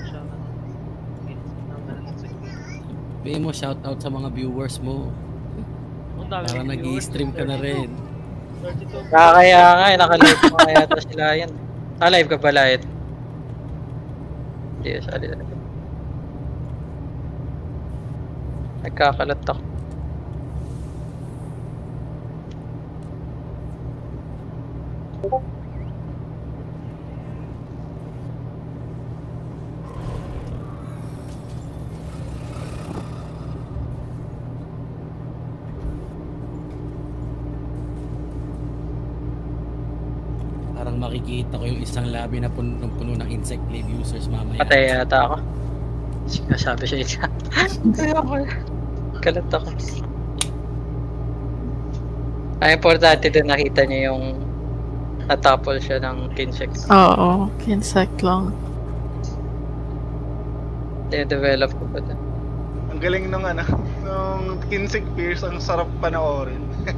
Sabihin mo, shoutout sa mga viewers mo. Parang nag-i-stream ka na rin. Kaya nga, naka-live mo nga yata sila yan. Naka-live ka pala yun. Yes, alin. Nagkakalat ako. Parang makikita ko yung isang lobby na punong-puno ng insect glaive users mamaya. Patay yata ako. Sinasabi siya isa. Kaya ako. Kalat ako. Ang importante din nakita niya yung natapol siya ng insect. Oo, insect lang. Develop ko pa din. Ang galing nung nung insect pierce, ang sarap panoorin.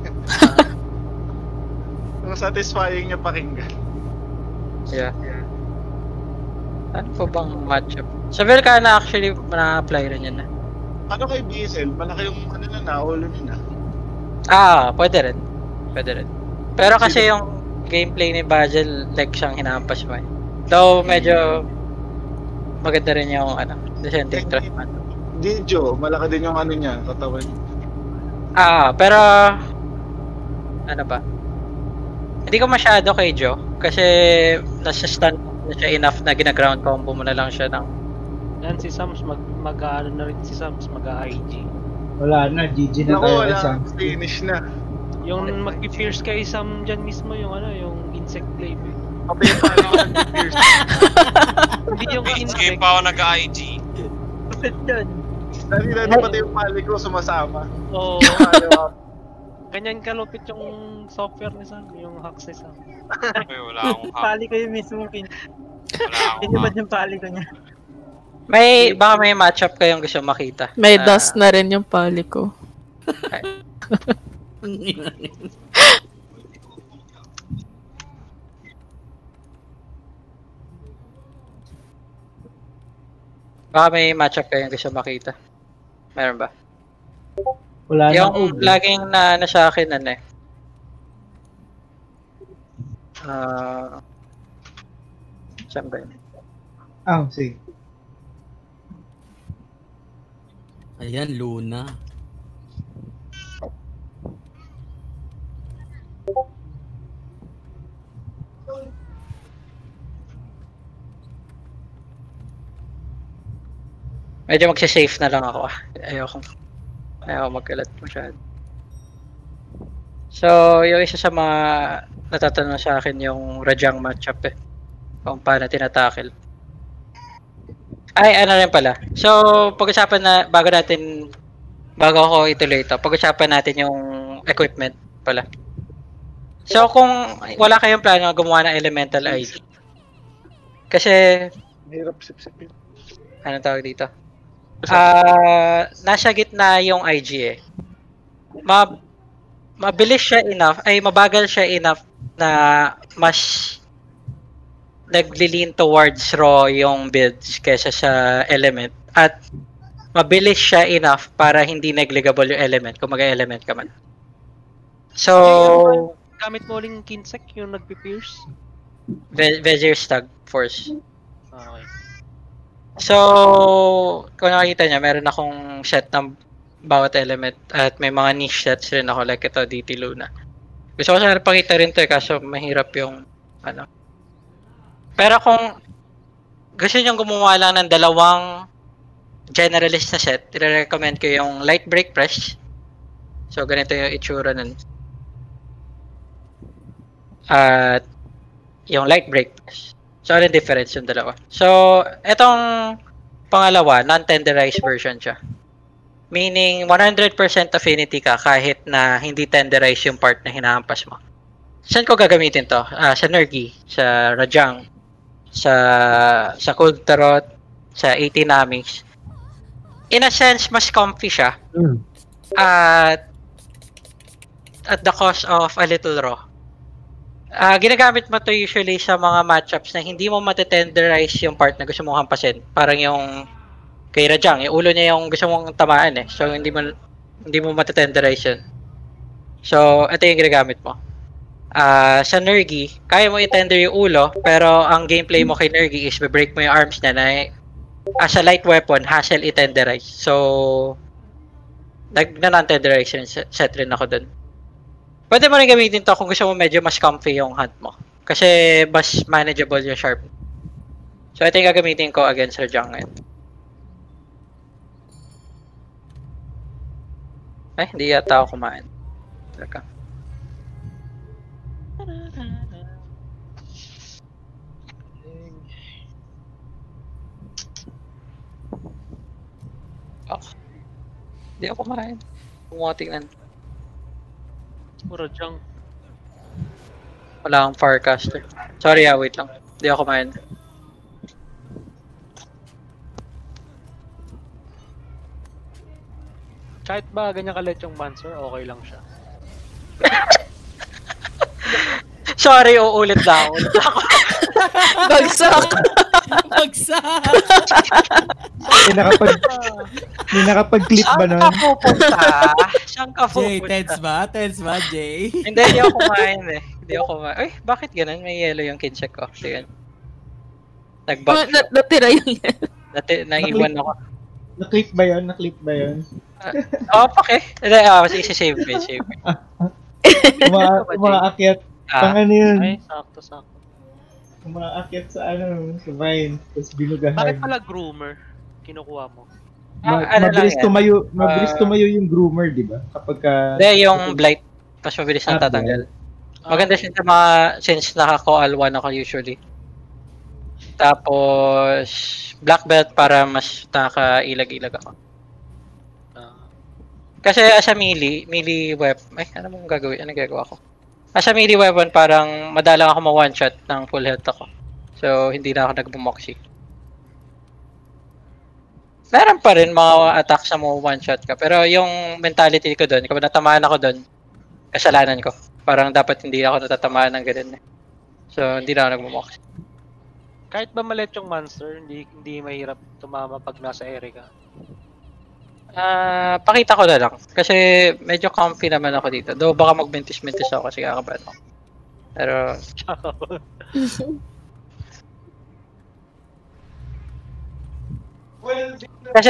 Ang satisfying niya pakinggan. Yeah. Ano pa bang matchup? Sa Velcana actually, na-apply rin yun na. Ano kay BSL? Malaki yung ulo nila. Pwede rin. Pero kasi yung gameplay ni Basil, like siyang hinampas mo eh. Though medyo maganda rin yung descending thrust man. Dijo, malaki din yung niya, katawan. Pero ano ba? Hindi ko masyado kay Joe kasi nasa stun na siya enough na gina-ground combo mo na lang siya ng yan si Sams mag-ano na rin si Sams mag-IG. Wala na, GG na tayo kay Sams. Finish na. Yung mag-pierce kay Sam dyan mismo yung yung insect glaive eh. Kapag yung paano ako nag-pierce. Hindi yung insect. Pa ako nag-IG. Kapit yan. Dali pati yung pali ko sumasama. Oo. Ganyan kalupit yung software ni Sam, yung hacks ni Sam. Wala akong hack. Pali ko yung mismo pin. Hindi ba yung pali ko niya? Baka may matchup kayong gusto makita. May dust na rin yung pali ko. Baka may matchup kayong gusto makita. Meron ba? Wala na. Yung laging na sa akin saan ba yun? Sige. Ayan, Luna. Medyo magsa-safe na lang ako. Ayoko magkalat masyado. So, yung isa sa mga natatanong sa akin yung Rajang matchup kung paano tinatakil. Ano rin pala. So, pag-usapan na, bago ako ituloy ito, pag-usapan natin yung equipment pala. So, kung wala kayong plano gumawa ng elemental ID, kasi, hirap sip-sipin. Anong tawag dito? Nasa gitna yung IG mabilis siya enough, mabagal siya enough na mas nagli-lean towards raw yung builds kaysa sa element at mabilis siya enough para hindi negligable yung element kung mag-element ka man. So, gamit mo uling kinsek yung nagpi-pierce? Vezir Stag Force. Okay. So, kung nakikita niya, meron akong set ng bawat element at may mga niche sets rin ako like ito, DT Luna. Gusto ko sana pakita rin ito kaso mahirap yung Pero kung gusto nyo gumawa lang ng dalawang generalist na set, i-recommend ko yung light break press. So, ganito yung itsura nun. At yung light break press. So, ano yung difference yung dalawa? So, etong pangalawa, non-tenderized version siya. Meaning, 100% affinity ka kahit na hindi tenderize yung part na hinahampas mo. Saan ko gagamitin to? Sa Nergi, sa Rajang, sa Cold Tarot, sa 80 Namis. In a sense, mas comfy siya. At the cost of a little raw. Ginagamit mo to usually sa mga matchups na hindi mo matetenderize yung part na gusto mong hampasin. Parang yung kay Rajang, yung ulo niya yung gusto mong tamaan eh. So hindi mo matetenderize yun. So ito yung ginagamit mo. Sa Nergy, kaya mo i-tender yung ulo, pero ang gameplay mo kay Nergy is break mo yung arms niya na as a light weapon, hassle i-tenderize. So non-tenderize yung set rin ako dun. Pwede mo rin gamitin to kung gusto mo medyo mas comfy yung hand mo. Kasi mas manageable yung sharp. So ito yung gagamitin ko against Rajang ngayon. Ay, hindi yata ako kumain. Teka. Oh. Hindi ako kumain. Kung mo tingnan. Rajang. Wala akong Farcaster. Sorry wait lang. Hindi ako kumain. Kahit ba ganyan kalit yung monster, okay lang siya. Sorry, uulit lang. Bagsak! Bagsak! May nakapag-clip ba nun? Saan ka pupunta? Jay, tense ba, Jay? Hindi ako kumain eh. Hindi ako kumain. Ay, bakit ganun? May yellow yung kinsek ko. Sige. Nag-buff. Natira yung yellow. Naiwan ako. Na-clip ba yun? Okay. Hindi, mas isi-save me. Umaakyat. Ano yun? Ay, sakto. Umaakyat sa sa vine. Tapos binugahan. Bakit pala groomer kinukuha mo? Mabilis tumayo yung groomer, di ba? Kapag Hindi, yung blight. Mas mabilis na tatanggal. Maganda siya sa mga, since naka-coal 1 ako usually. Tapos, black belt para mas nakailag-ilag ako. Kasi as a melee weapon, ano mong gagawin? Ano gagawa ko? As a melee weapon, parang madalang ako ma-one shot ng full health ako. So, hindi na ako nagbumoxy. Meron pa rin mga attacks na mo one shot ka. Pero yung mentality ko doon, kung natamaan ako doon, kasalanan ko. Parang dapat hindi ako natatamaan ng ganun eh. So, hindi na ako nagbumoxy. Kahit ba maliit yung monster, hindi mahirap tumama pag nasa area ka? Pakita ko na lang. Kasi medyo comfy naman ako dito. Though baka magmintis-mintis ako kasi kakabahan ako. Pero... kasi...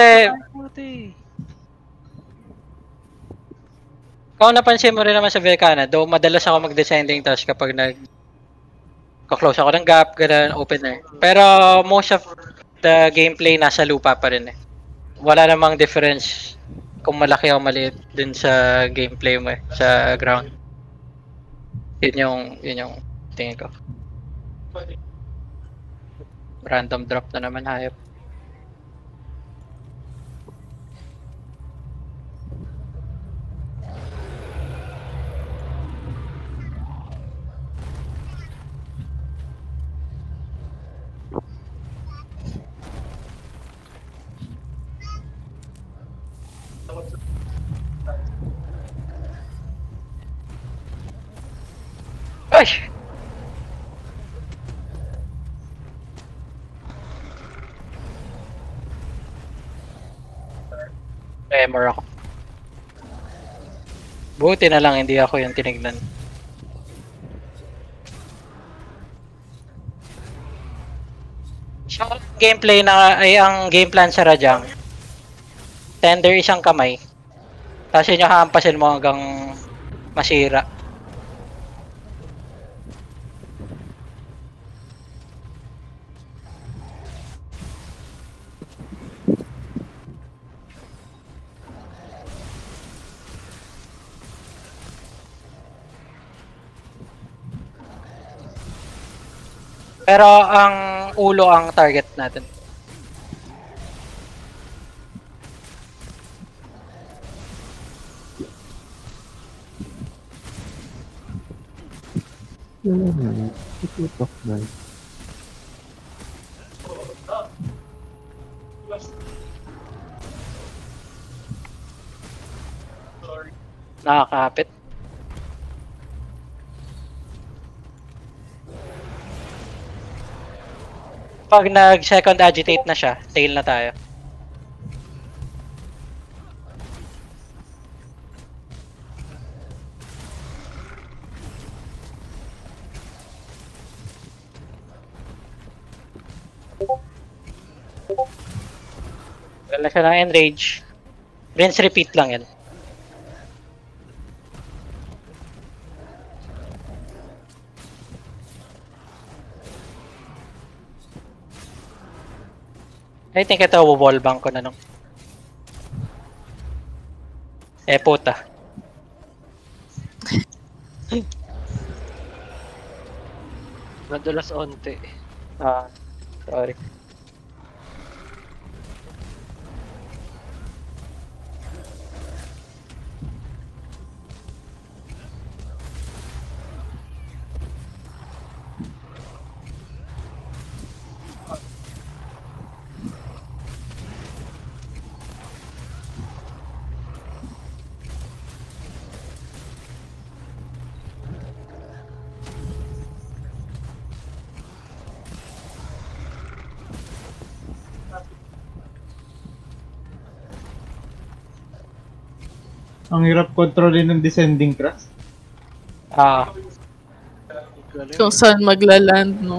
Kung napansin mo rin naman sa Velcana, though madalas ako mag-descending task kapag close ako ng gap, ganun, opener. Pero most of the gameplay nasa lupa pa rin eh. Wala namang difference kung malaki o maliit dun sa gameplay mo eh, sa ground. Yun yung tingin ko. Random drop na naman, hayop. Ay! Tremor ako. Buti na lang hindi ako yung tinignan. So, gameplay na ay ang game plan sa Rajang. Tender isang kamay. Tapos yun yung hampasin mo hanggang masira. Pero ang ulo ang target natin. Itutok na. Nakakapit. Pag nag-second agitate na siya, tail na tayo. Tagal na siya ng enrage. Rinse repeat lang yan. I think ito wall bank ko na nung. Puta. Nadulas onte. Sorry. Ang hirap kontrolin ng descending thrust. Kung saan magla-land, no?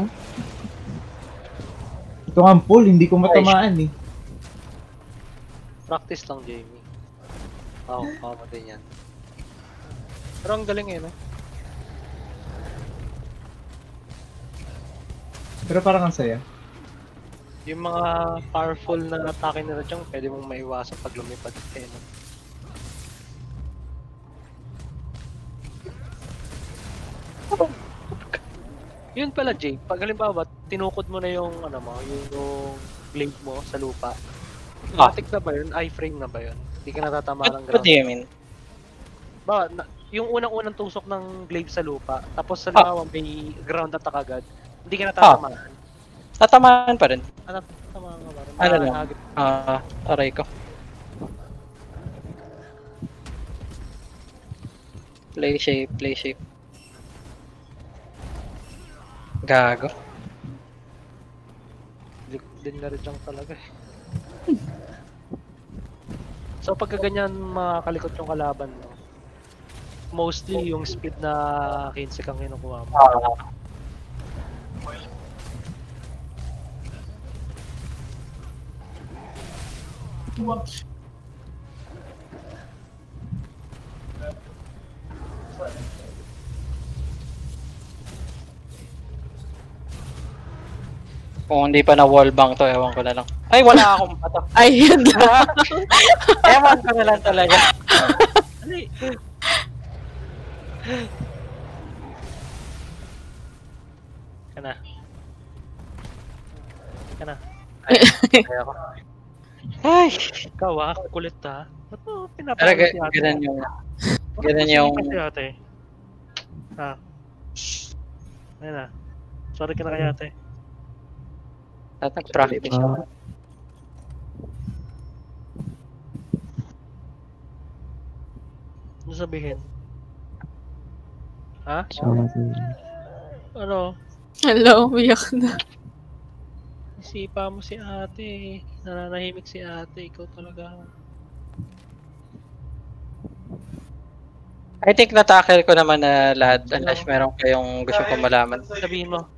Ito nga ang pool, hindi ko matamaan eh. Practice lang, Jamie. Kama din yan. Pero ang galing no? Pero parang ang saya. Yung mga powerful na atake nila dyan, pwede mong maiwasan pag lumipad no? Yun pala, Jay. Pag halimbawa, tinukod mo na yung yung glaive mo sa lupa. Automatic na ba yun? I-frame na ba yun? Hindi ka natatamaan ng ground. What do you mean? Yung unang-unang tusok ng glaive sa lupa, tapos sa lawa may ground attack agad, hindi ka natatamaan. Tatamaan pa rin. Tatamaan ka pa rin. Ano lang? Aray ko. Play shape. Gago. Din na rin dyan talaga eh. So pagka ganyan makalikot yung kalaban mo, mostly yung speed na 15 kang kinukuha mo. Kung hindi pa na wall bang to, ewan ko na lang. Ay, wala akong pato. Ay, yun lang. Ewan ko na lang talaga. Kana. Kaya ako. Ay! Ikaw kulit Ba't mo pinapakita si ate? Ganun yung... Si ate. Ayun na. Sorry ka na kay ate. At nag-practice siya. Ano sabihin? Ha? Ano? Hello, umiyak na. Isipa mo si ate. Nananahimik si ate. Ikaw talaga. I think na-tackle ko naman na lahat unless meron kayong gusto kong malaman. Sabihin mo.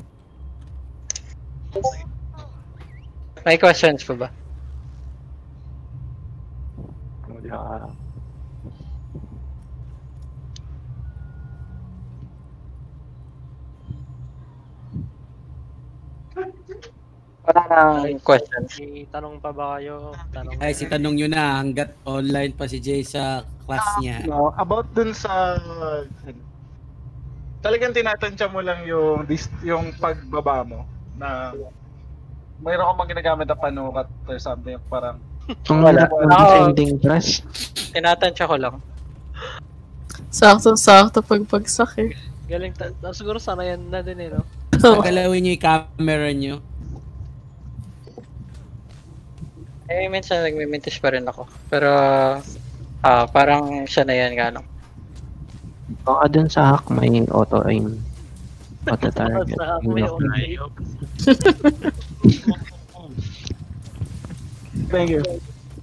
May questions po ba? Wala nang questions. Tanong pa ba kayo? Ay, si tanong nyo na hanggat online pa si Jay sa class niya. No, about dun sa... Talagang tinatansya mo lang yung pagbaba mo na mayroon kang mga ginagamit na panukat or something parang wala. Descending thrust. Tinatansya ko lang. Sakto pagpagsak eh. Galing siguro sana yan na din no? Galawin nyo yung camera nyo. Minsan nagmimintis pa rin ako. Pero parang siya na yan gano'n. Baka dun sa hack may auto-aim. Auto-target. Thank you.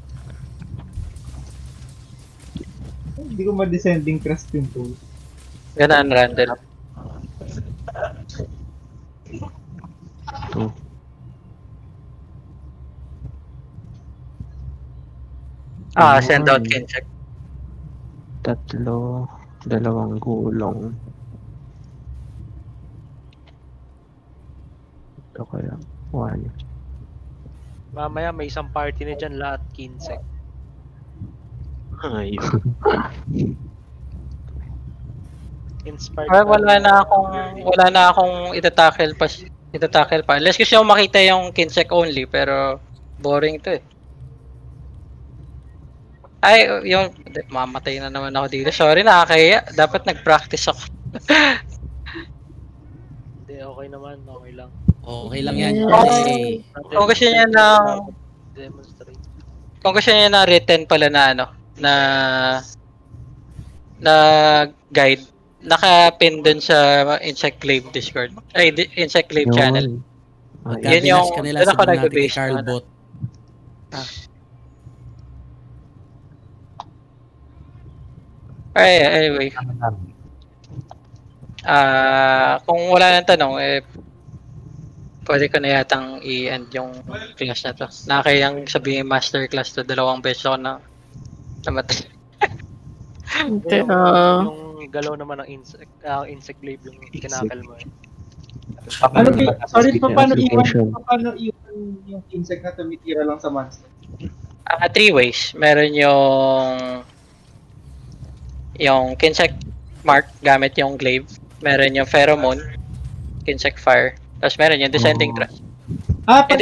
Hindi ko ma-descending thrust yung tool. Ganaan, Randall. Send out kinsec. 3, 2 gulong. Ito kaya, 1. Mamaya may isang party na dyan, lahat kinsec. Ayun. Inspired. Wala na akong itatackle pa. Unless gusto mo makita yung kinsec only, pero boring to eh. Ay, yung mamatay na naman ako dito. Sorry, nakakaya. Dapat nag-practice ako. Hindi, okay naman. Okay lang. Okay lang yan. Kung gusto niya ng... Demonstrate. Kung gusto niya na written pala na na guide, naka-pin dun sa Insect Glaive Discord. Ay, Insect Glaive channel. Yan yung... kanila sa natin kay Carl Bot. Anyway. Kung wala nang tanong, pwede ko na yatang i-end yung class na to. Nakakayang sabihin masterclass to, 2 beses ako na namatay. Yung galaw naman ng insect glaive yung kinakal mo. Sorry, paano iwan yung insect na tumitira lang sa monster? 3 ways. Meron yung kinsect mark gamit yung glaive. Meron yung pheromone, kinsect fire. Tapos meron yung descending thrust. Pag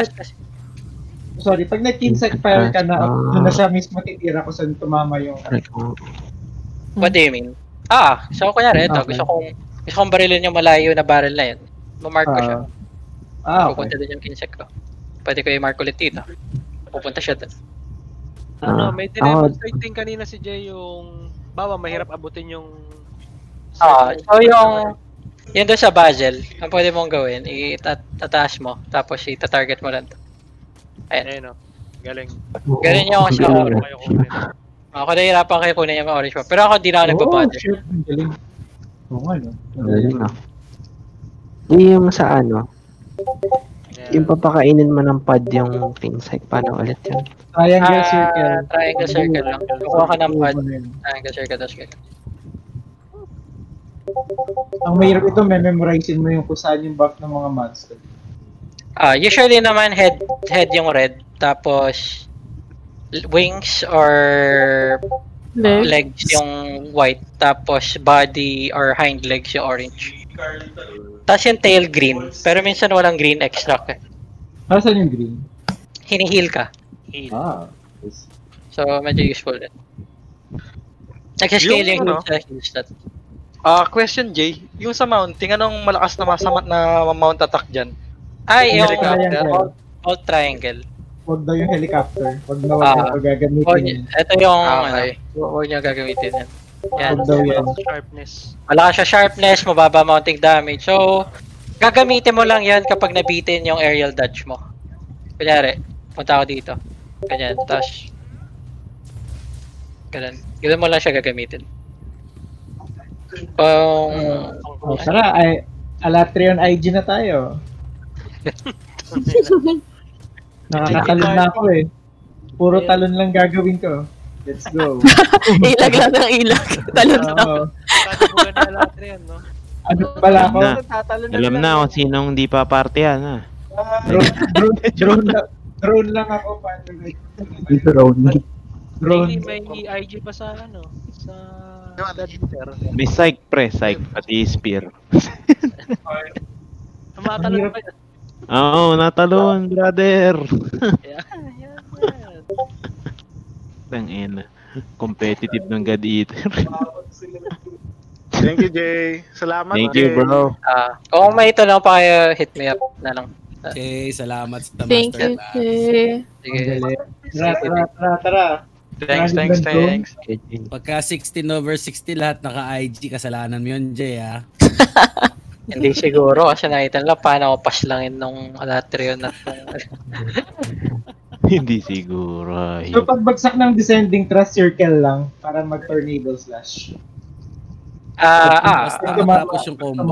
nag-kinsect fire ka na, doon na siya mismo titira kung saan tumama yung... What do you mean? So kunyari, ito, gusto kong barilin yung malayo na barrel na yun. Mamark ko siya. Pupunta din yung kinsect ko. Pwede ko i-mark ulit dito. Pupunta siya doon. May demonstrate din kanina si Jay yung... mahirap abutin yung... so yung doon sa bezel, ang pwede mong gawin, itataas mo, tapos itatarget mo lang to. Ayan. Galing. Galing yung sa orange. Ako nahihirapan kayo kunin yung orange mo. Pero ako hindi na ako nagbabother. Galing. Oo nga, no? Galing ah. Yung sa yung papakainin mo ng pad yung kinsect, paano ulit yun? Triangle circle. Triangle circle lang. Kukuha ka ng pad. Triangle circle, tapos ganyan. Ang mahirap ito, memorizein mo yung kung saan yung buff ng mga monster. Usually naman head yung red, tapos wings or legs yung white, tapos body or hind legs yung orange. Tapos yung tail green, pero minsan walang green extract eh. Saan yung green? Hinihil ka. So medyo useful din. Nagsascale yung sa heal stat. Question Jay, yung sa mounting, anong malakas na mount attack dyan? Yung helicopter. Alt triangle. Huwag daw yung helicopter. Huwag na gagamitin. Ito yung huwag nyo gagamitin yan. Huwag daw yan. Sharpness. Malakas siya sharpness, mababa mounting damage. So, gagamitin mo lang yan kapag nabitin yung aerial dodge mo. Kunyari, punta ako dito. Ganyan, tapos ganun mo lang siya gagamitin. Tara, Alatrion IG na tayo. Nakakatalon na ako eh. Puro talon lang gagawin ko. Let's go. Ilag lang ng ilag. Talon na ako. Ano pala ako? Alam na kung sinong di pa partihan ha. Drone lang ako. Drone. May IG pa sa sa may psych pati spear. Tumatalon pa yan. Oo, natalon, brother. Tangina. Competitive ng God Eater. Thank you, Jay. Salamat. Thank you, bro. Kung may tanong pa kayo, hit me up na lang. Okay, salamat sa Thank you, Jay. Tara. Thanks. Pagka 16/60 lahat naka-IG, kasalanan mo yun, Jay, ha? Hindi siguro, kasi nakita nila paano ako paslangin nung Alatrion na Hindi siguro. So, pagbagsak ng descending thrust circle lang, para mag-tornado slash. Basta matapos yung combo.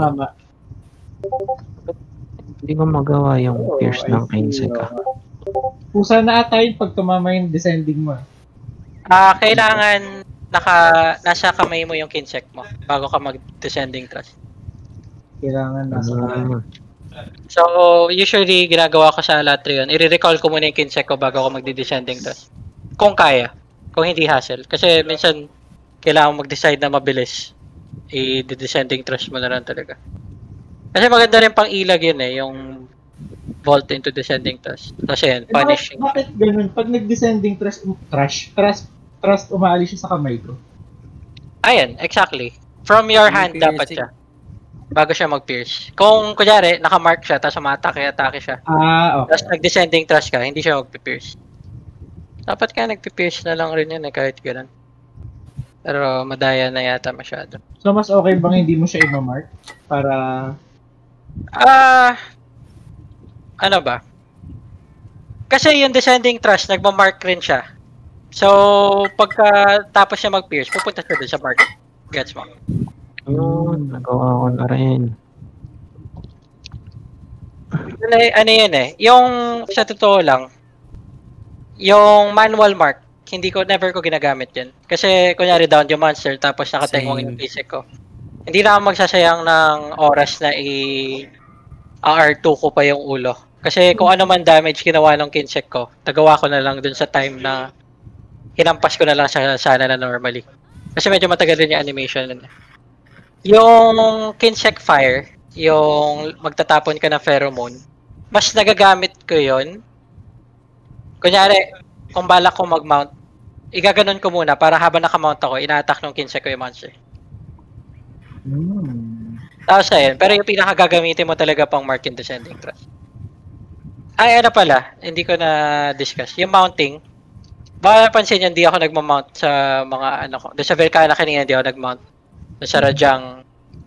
Hindi ko magawa yung pierce ng kinsect. Pusa na ata yun pag tumama yung descending mo. Kailangan nasa kamay mo yung kinsek mo bago ka mag-descending thrust. Kailangan nasa kamay. So, usually, ginagawa ko sa Alatri yun. I-recall ko muna yung kinsek ko bago ako magdi-descending thrust. Kung kaya. Kung hindi hassle. Kasi minsan, kailangan mag-decide na mabilis. I-descending thrust mo na lang talaga. Kasi maganda rin pang ilag yun yung vault into descending thrust. Kasi yun, punishing. Bakit ganun? Pag nag-descending thrust, umaalis siya sa kamay ko. Ayan, exactly. From your hand dapat siya. Bago siya mag-pierce. Kung kunyari, nakamark siya, tapos umatake siya. Okay. Tapos nag-descending thrust ka, hindi siya mag-pierce. Dapat ka nag-pierce na lang rin yun kahit ganun. Pero madaya na yata masyado. So mas okay bang hindi mo siya i-mark? Para... ano ba? Kasi yung descending thrust, nagmamark rin siya. So, pagka tapos siya mag-pierce, pupunta siya doon sa mark. Gets mo? Nagawa ko na rin. Ano yun yung sa totoo lang, yung manual mark, never ko ginagamit yun. Kasi, kunyari down yung monster, tapos nakatengwang yung basic ko. Hindi na ako magsasayang ng oras na R2 ko pa yung ulo. Kasi kung ano man damage ginawa ng kinsek ko, tagawa ko na lang dun sa time na hinampas ko na lang sana na normally. Kasi medyo matagal din yung animation nun. Yung kinsek fire, yung magtatapon ka ng pheromone, mas nagagamit ko yun. Kunyari, kung balak ko mag-mount, igaganon ko muna para habang nakamount ako, ina-attack ng kinsek ko yung monster. Tapos ayun, pero yung pinakagagamitin mo talaga pang mark in descending thrust. Ano pala, hindi ko na discuss. Yung mounting, baka napansin nyo, hindi ako nagmamount sa mga ko. Doon sa Velcana kanina, hindi ako nagmount. Doon sa Rajang,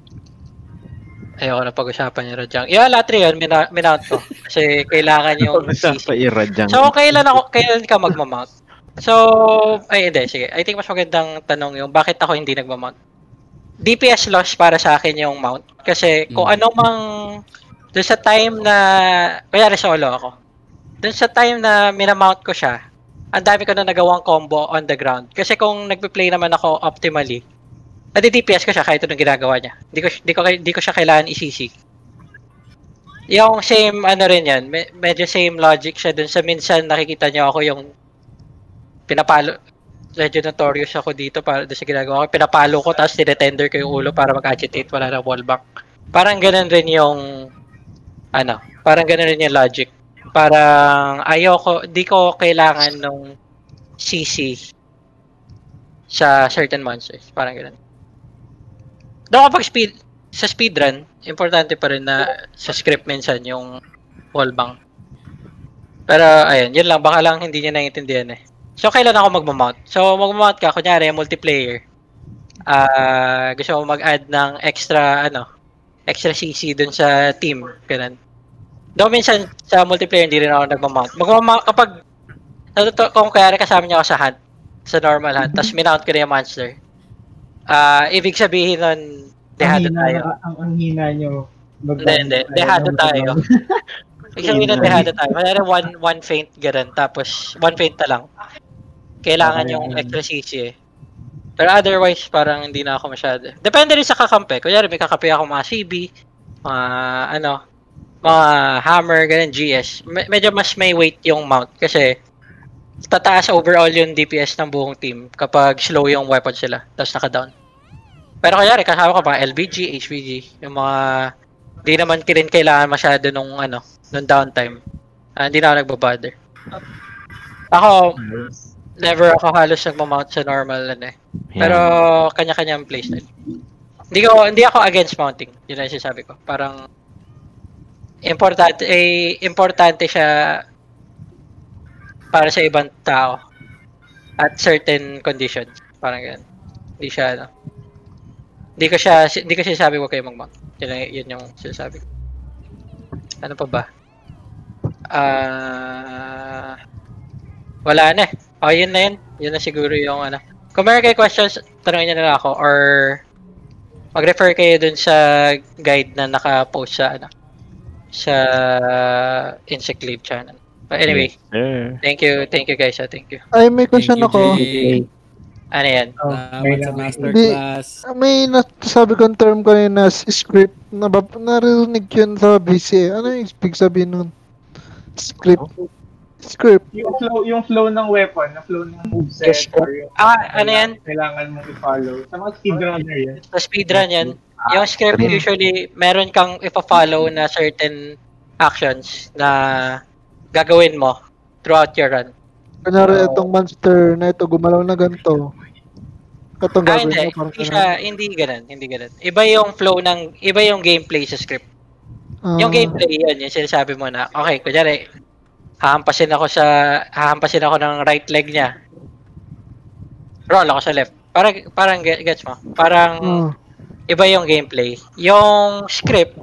ayoko na pag-usapan yung Rajang. Yung Alatri yun, minount ko. Kasi kailangan yung CC. So, kailan ka magmamount? So, hindi, sige. I think mas magandang tanong yung, bakit ako hindi nagmamount? DPS loss para sa akin yung mount. Kasi kung ano mang doon sa time na kaya solo ako. Doon sa time na minamount ko siya, ang dami ko na nagawang combo on the ground. Kasi kung nagpe-play naman ako optimally, nadi-DPS ko siya kahit anong ginagawa niya. Hindi ko siya kailangan i-CC. Yung same rin yan, medyo same logic siya doon sa minsan nakikita niyo ako yung pinapalo. Medyo notorious ako dito para doon sa ginagawa ko. Pinapalo ko tapos tinetender ko yung ulo para mag-agitate, wala na wallbang. Parang ganun rin yung parang ganun rin yung logic. Parang di ko kailangan ng CC sa certain monsters. Parang ganun. Doon kapag sa speedrun, importante pa rin na sa script minsan yung wallbang. Pero ayun, yun lang. Baka lang hindi niya naiintindihan So, kailan ako magmamount? So, magmamount ka, kunyari, multiplayer. Gusto mo mag-add ng extra CC dun sa team. Ganun. Though minsan, sa multiplayer, hindi rin ako nagmamount. Kapag, kung kaya kasama niya ako sa hunt, sa normal hunt, tapos minount ko na yung monster, ibig sabihin nun, dehado tayo. Ang hina nyo. Hindi. Dehado tayo. Ibig sabihin nun, dehado tayo. Kunyari, one feint, ganun. Tapos, one feint na lang. Kailangan yung extra CC Pero otherwise, parang hindi na ako masyado. Depende rin sa kakampi. Kunyari, may kakampi ako mga CB, mga hammer, ganun, GS. Medyo mas may weight yung mount kasi tataas overall yung DPS ng buong team kapag slow yung weapon sila, tapos naka-down. Pero kunyari, kasama ko mga LBG, HVG, yung mga hindi naman rin kailangan masyado nung downtime. Hindi na ako nagbabother. Ako, never ako halos nagmamount sa normal Pero kanya-kanya ang playstyle. Hindi ako against mounting. Yun ang sinasabi ko. Parang importante siya para sa ibang tao at certain conditions. Parang ganun. Hindi ko sinasabi huwag kayo mag-mount. Yun yung sinasabi ko. Ano pa ba? Wala na yun na yun. Yun na siguro yung Kung meron kayo questions, tanongin nyo na lang ako or mag-refer kayo dun sa guide na naka-post sa sa Insect Glaive channel. But anyway, Yes, sir. thank you guys. Thank you. Ay, may question Thank you, ako. Jay. Ano yan? Salamat sa Hindi, masterclass. may nasabi kong term kanina, script. Narinig yun sa BC. Ano yung ibig sabihin nun? Script. Yung flow ng weapon, na flow ng moveset, or yung ano yan? kailangan mong i-follow. Sa mga speedrunner yan. Sa speedrun yan. Yung script usually, meron kang ipa-follow na certain actions na gagawin mo throughout your run. Kunyari, itong monster na ito, gumalaw na ganito. Itong gagawin mo. Hindi ganun. Iba yung flow iba yung gameplay sa script. Yung gameplay yun, yung sinasabi mo na, okay, kunyari, hahampasin ako ng right leg niya. Roll ako sa left. Parang gets mo. Parang iba yung gameplay. Yung script,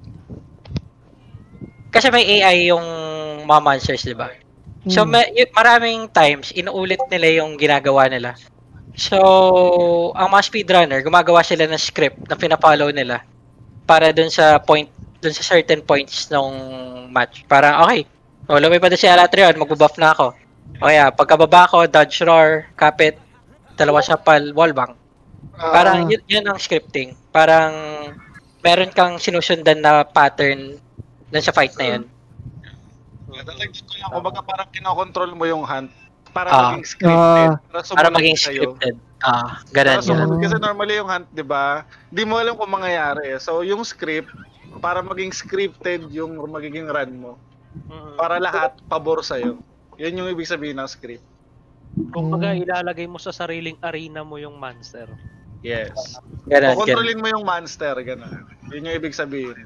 kasi may AI yung mga monsters, di ba? So, maraming times, inuulit nila yung ginagawa nila. So, ang mga speedrunner, gumagawa sila ng script na pinafollow nila para dun sa certain points ng match. Parang, okay, lumipad na si Alatrion, magbubuff na ako. Okay, pagkababa ko, dodge roar, kapit, dalawa sapal, wallbang. Parang yun ang scripting. Parang meron kang sinusundan na pattern dun sa fight na yun. Dadagdag ko lang, kumbaga parang kinokontrol mo yung hunt para maging scripted. Para maging scripted. Ganun. Sumunod kasi normally yung hunt, di ba? Di mo alam kung mangyayari. So yung script, para maging scripted yung magiging run mo. Para lahat pabor sa'yo. Yun yung ibig sabihin ng script. Kumbaga ilalagay mo sa sariling arena mo yung monster. Yes. Ganun. Kontrolin mo yung monster, gano'n. Yun yung ibig sabihin.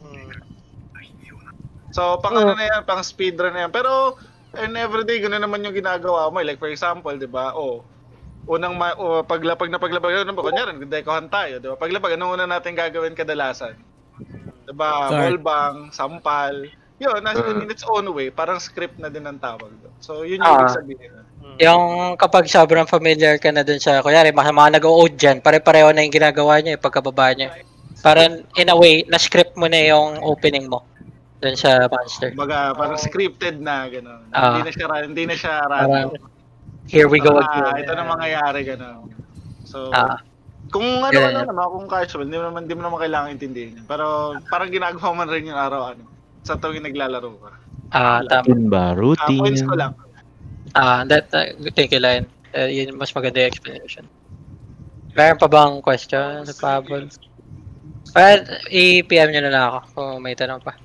So, pang ano na yan, pang speedrun na yan. Pero, everyday, gano'n naman yung ginagawa mo. Like, for example, di ba, paglapag, kunyari, dekohan tayo, di ba? Paglapag, anong una natin gagawin kadalasan? Di ba, wallbang, sampal, yun, in its own way, parang script na din ang tawag doon. So, yun yung ibig sabihin. Yung kapag sobrang familiar ka na dun sa, kunyari, mga nag-o-oad dyan, pare-pareho na yung ginagawa niya, pagkababa niya. Parang, in a way, na-script mo na yung opening mo dun sa monster. Parang scripted na, gano'n. Hindi na siya random. Here we go again. Ito na mangyayari, gano'n. So, kung ano naman, kung casual, hindi mo naman kailangan intindihin. Pero parang ginagawa mo rin yung araw-ano sa tuwing naglalaro ka. Tama. Routine. Points ko lang. Thank you, Lion. Yun mas maganda yung explanation. Meron pa bang question sa Pablo? Well, i-PM nyo na lang ako kung may tanong pa.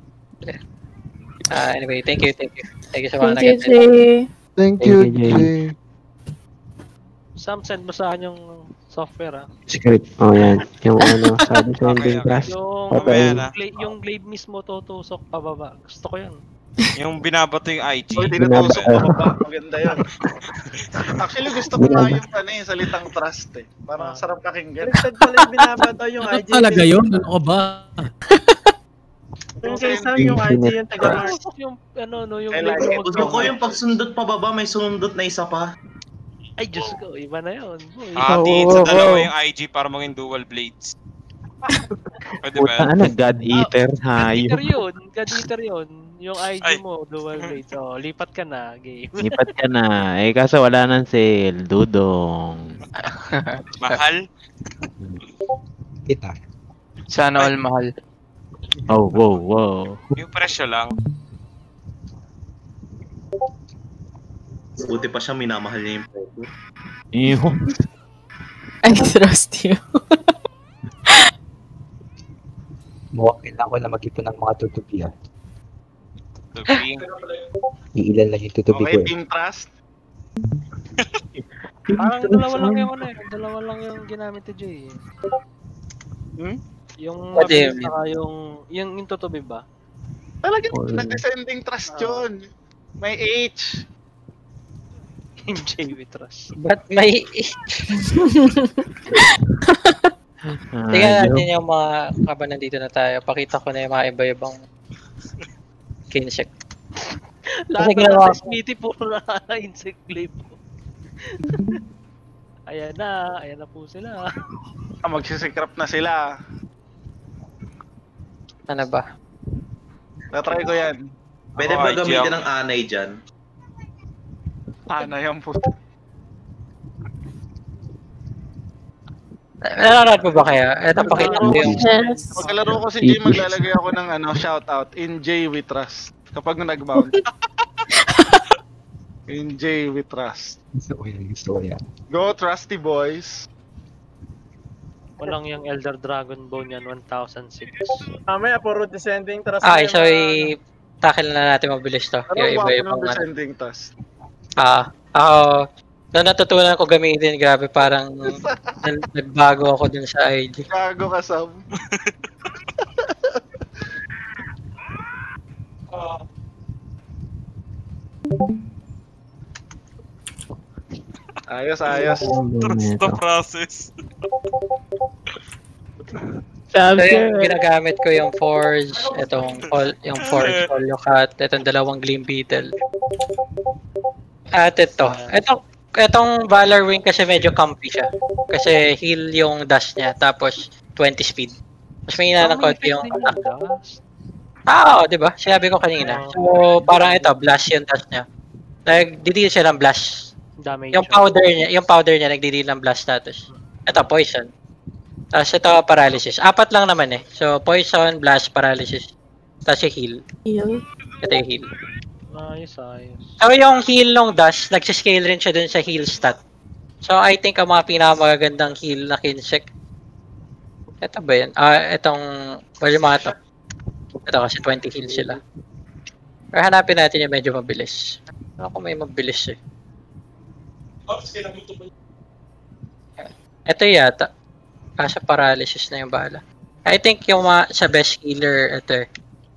Anyway, thank you. Thank you sa mga Thank you, Jay. Thank you, Jay. Sam, send mo sa akin yung software, Script. Yan. Yung sabi ko yung class. Yung Glaive mismo tutusok pababa. Gusto ko yun. Yung binabato yung IG. Tinutusok pababa. Maganda yun. Actually, gusto ko nga yung salitang trust eh. Parang sarap pakinggan. Baliktad pala yung binabato yung IG. Talaga yun? Ano ba? Yung kay Sam, yung IG yung taga-mark. Yung Gusto ko yung pagsundot pababa, may sumundot na isa pa. Ay, Diyos ko, iba na yun. Din sa dalawa yung IG para maging dual blades. Pwede ba? God Eater, hayo. God Eater yun. Yung IG mo, dual blades. So, lipat ka na, game. Lipat ka na. Kaso wala nang sale. Dudong. Mahal? Kita. Sana all mahal. Oh, wow. Yung presyo lang. Buti pa siya, minamahal niya yung presyo. Iyo. I trust you. Mukhang kailangan ko na mag-ipon ng mga tutubi. Tutubi? Iilan lang yung tutubi ko Okay, team trust. Parang dalawa lang yung ginamit ni Jay. Yung mabilis saka yung tutubi ba? Talagang nag-descending trust yun. May H. Yung Jay we trust. But may... Tingnan natin yung mga kaba nandito na tayo. Pakita ko na yung mga iba-ibang insect. Lahat na Smithy puro na insect glaive po. Ayan na po sila. Magsisikrap na sila. Ano ba? Natry ko yan. Pwede ba gamitin ng anay dyan? Anay ang puto. Nanonood mo ba kaya? Eto, pakita ko yung... Pagkalaro ko si Jay, maglalagay ako ng shoutout, in Jay we trust. Kapag nag-mount. In Jay we trust. Gusto ko yan. Go Trusty Boys. Walang yung Elder Dragon Bone yan, 1006. Mamaya, puro descending thrust. So tackle na natin mabilis to. Pero Yung wapo iba-ibang ng descending task. ako, na natutunan ko gamitin, grabe, parang nagbago ako dun sa ID. Gago ka, Sam. Ayos. Trust the process. So, yung ginagamit ko yung Forge, yung Forge Folio Cut, itong dalawang Gleam Beetle. At itong Valor Wing kasi medyo comfy siya. Kasi heal yung dash niya, tapos 20 speed. Mas may ng konti yung attack. Di ba? Sinabi ko kanina. So, parang ito, blast yung dash niya. Nagdi-deal siya ng blast. Yung powder niya nagdi-deal ng blast status. Ito, poison. Tapos ito, paralysis. 4 lang naman eh. So, poison, blast, paralysis. Tapos yung heal. Ito yung heal. Ayos. So, yung heal ng dash, nagsiscale rin siya dun sa heal stat. So, I think ang mga pinakamagagandang heal na kinsect. Ito ba yun? Yung mga to. Ito kasi 20 heal sila. Pero hanapin natin yung medyo mabilis. Ako may mabilis eh. Ito yata. Sa paralysis na yung bala. I think yung sa best healer, ito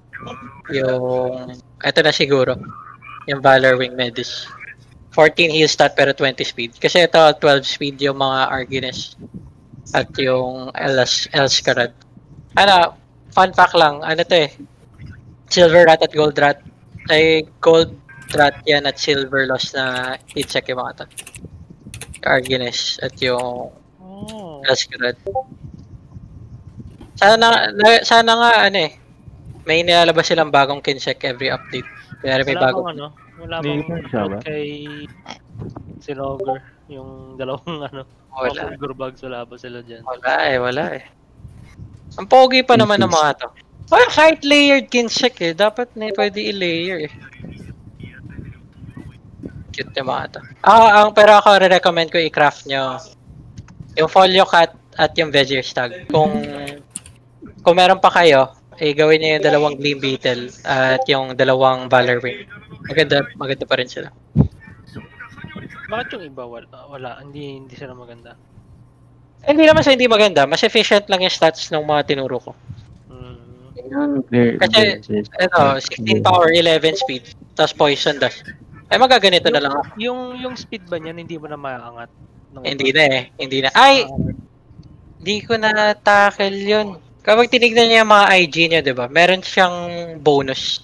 na siguro. Yung Valor Wing Medis. 14 heal stat pero 20 speed. Kasi ito 12 speed yung mga Arginess. At yung Elskarad. Fun fact lang. Silver Rat at Gold Rat. Gold Rat yan at Silver Loss na hit-check yung mga to. Arginess at yung Elskarad. Sana nga may nilalabas silang bagong kinsect every update. Kaya may bagong wala bang kay Silogger, yung dalawang wala. Gurbags, wala ba sila dyan? Wala eh. Ang pogi pa naman ng mga to. Kahit layered kinsect dapat na pwede i-layer eh. Cute yung mga to. Pero ako re-recommend ko i-craft nyo yung Folio Cut at yung Vegear Stag. Kung meron pa kayo, gawin niyo yung dalawang Gleam Beetle at yung dalawang Valor Wing. Maganda pa rin sila. Bakit yung iba wala? Hindi sila maganda. Hindi naman sa hindi maganda. Mas efficient lang yung stats ng mga tinuro ko. Kasi, 16 power, 11 speed, tapos poison dash. Magaganito na lang ako. Yung speed ba niyan, hindi mo na maaangat? Hindi na. Di ko na tackle yun. Kapag tinignan niya yung mga IG niya, diba? Meron siyang bonus.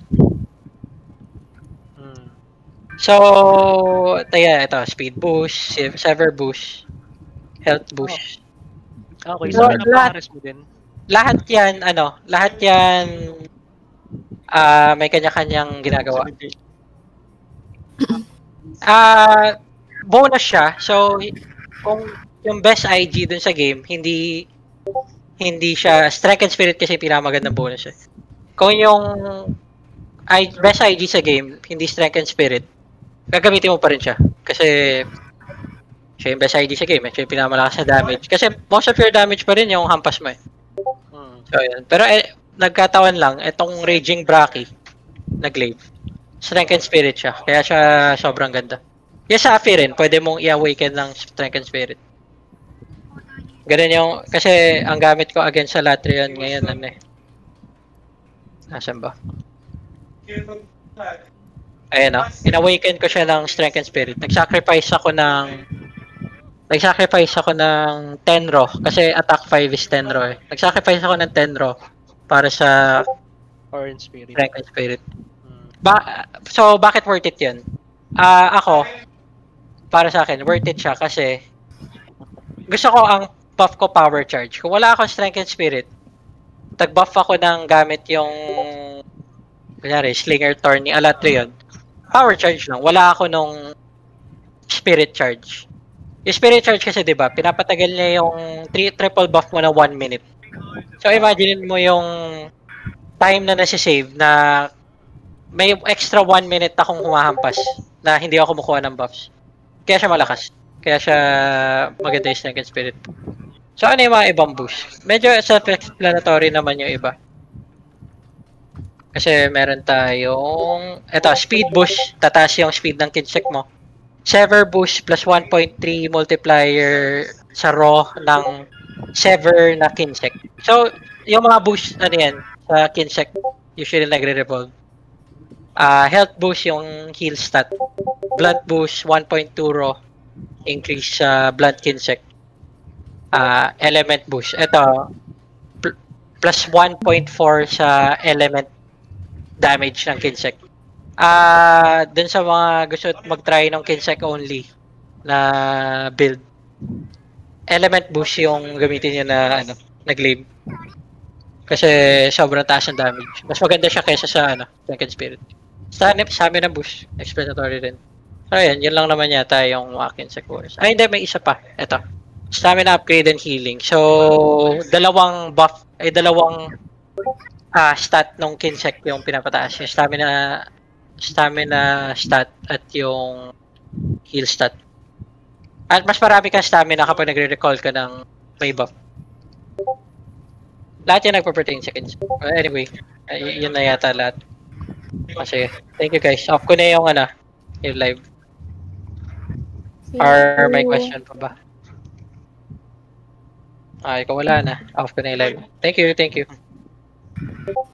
So, ito, speed boost, sever boost, health boost. Okay, so pinapares mo din? Lahat yan, may kanya-kanyang ginagawa. Bonus siya. So, kung yung best IG dun sa game, hindi siya strength and spirit kasi pinakamagandang bonus eh. Kung yung best IG sa game, hindi strength and spirit, gagamitin mo pa rin siya. Kasi siya yung best ID sa game, siya yung pinakamalakas na damage. Kasi most of your damage pa rin yung hampas mo eh. So, yun. Pero nagkatawan lang, itong Raging Braki na Glaive, strength and spirit siya. Kaya siya sobrang ganda. Yung Safi rin, pwede mong i-awaken ng strength and spirit. Ganun yung, kasi ang gamit ko against sa Latrian ngayon, Nasaan ba? Ayan in-awaken ko siya ng strength and spirit. Nag-sacrifice ako ng 10 raw. Kasi attack 5 is 10 raw eh. Nag-sacrifice ako ng 10 raw para sa Orange Spirit. Strength and spirit. So, bakit worth it yun? Ako, para sa akin, worth it siya kasi gusto ko ang buff ko power charge. Kung wala akong strength and spirit, tag-buff ako ng gamit yung kunyari, Slinger, Thorny, Alatri yun. Power charge lang. Wala ako nung Spirit charge. Yung Spirit charge kasi, di ba, pinapatagal niya yung triple buff mo na 1 minute. So, imagine mo yung time na nasi-save na may extra 1 minute akong humahampas na hindi ako kumukuha ng buffs. Kaya siya malakas. Kaya siya maganda yung Snake and Spirit. So, ano yung mga ibang boost? Medyo self-explanatory naman yung iba. Kasi meron tayong... Eto, speed boost. Tataas yung speed ng kinsek mo. Sever boost plus 1.3 multiplier sa raw ng sever na kinsek. So, yung mga boost, ano yan, sa kinsek, usually nagre-revolve. Health boost yung heal stat. Blunt boost, 1.2 raw. Increase sa blunt kinsek. Element boost. Ito, plus 1.4 sa element damage ng kinsek. Dun sa mga gusto mag-try ng kinsek only na build, element boost yung gamitin nyo na Glaive. Kasi sobrang taas ng damage. Mas maganda siya kaysa sa Second Spirit. Stamina boost, explanatory rin. So ayan, yun lang naman yata yung mga kinsek wars. Hindi, may isa pa. Ito. Stamina upgrade and healing. So, dalawang stat nung kinsek yung pinapataas. Yung stamina stat at yung heal stat. At mas marami kang stamina kapag nagre-recall ka ng may buff. Lahat yan nagpa-pertain sa kinsek. Anyway, yun na yata lahat. Sige. Thank you guys. Off ko na yung yung live. Or may question pa ba? Ikaw wala na. Off ko na yung live. Thank you.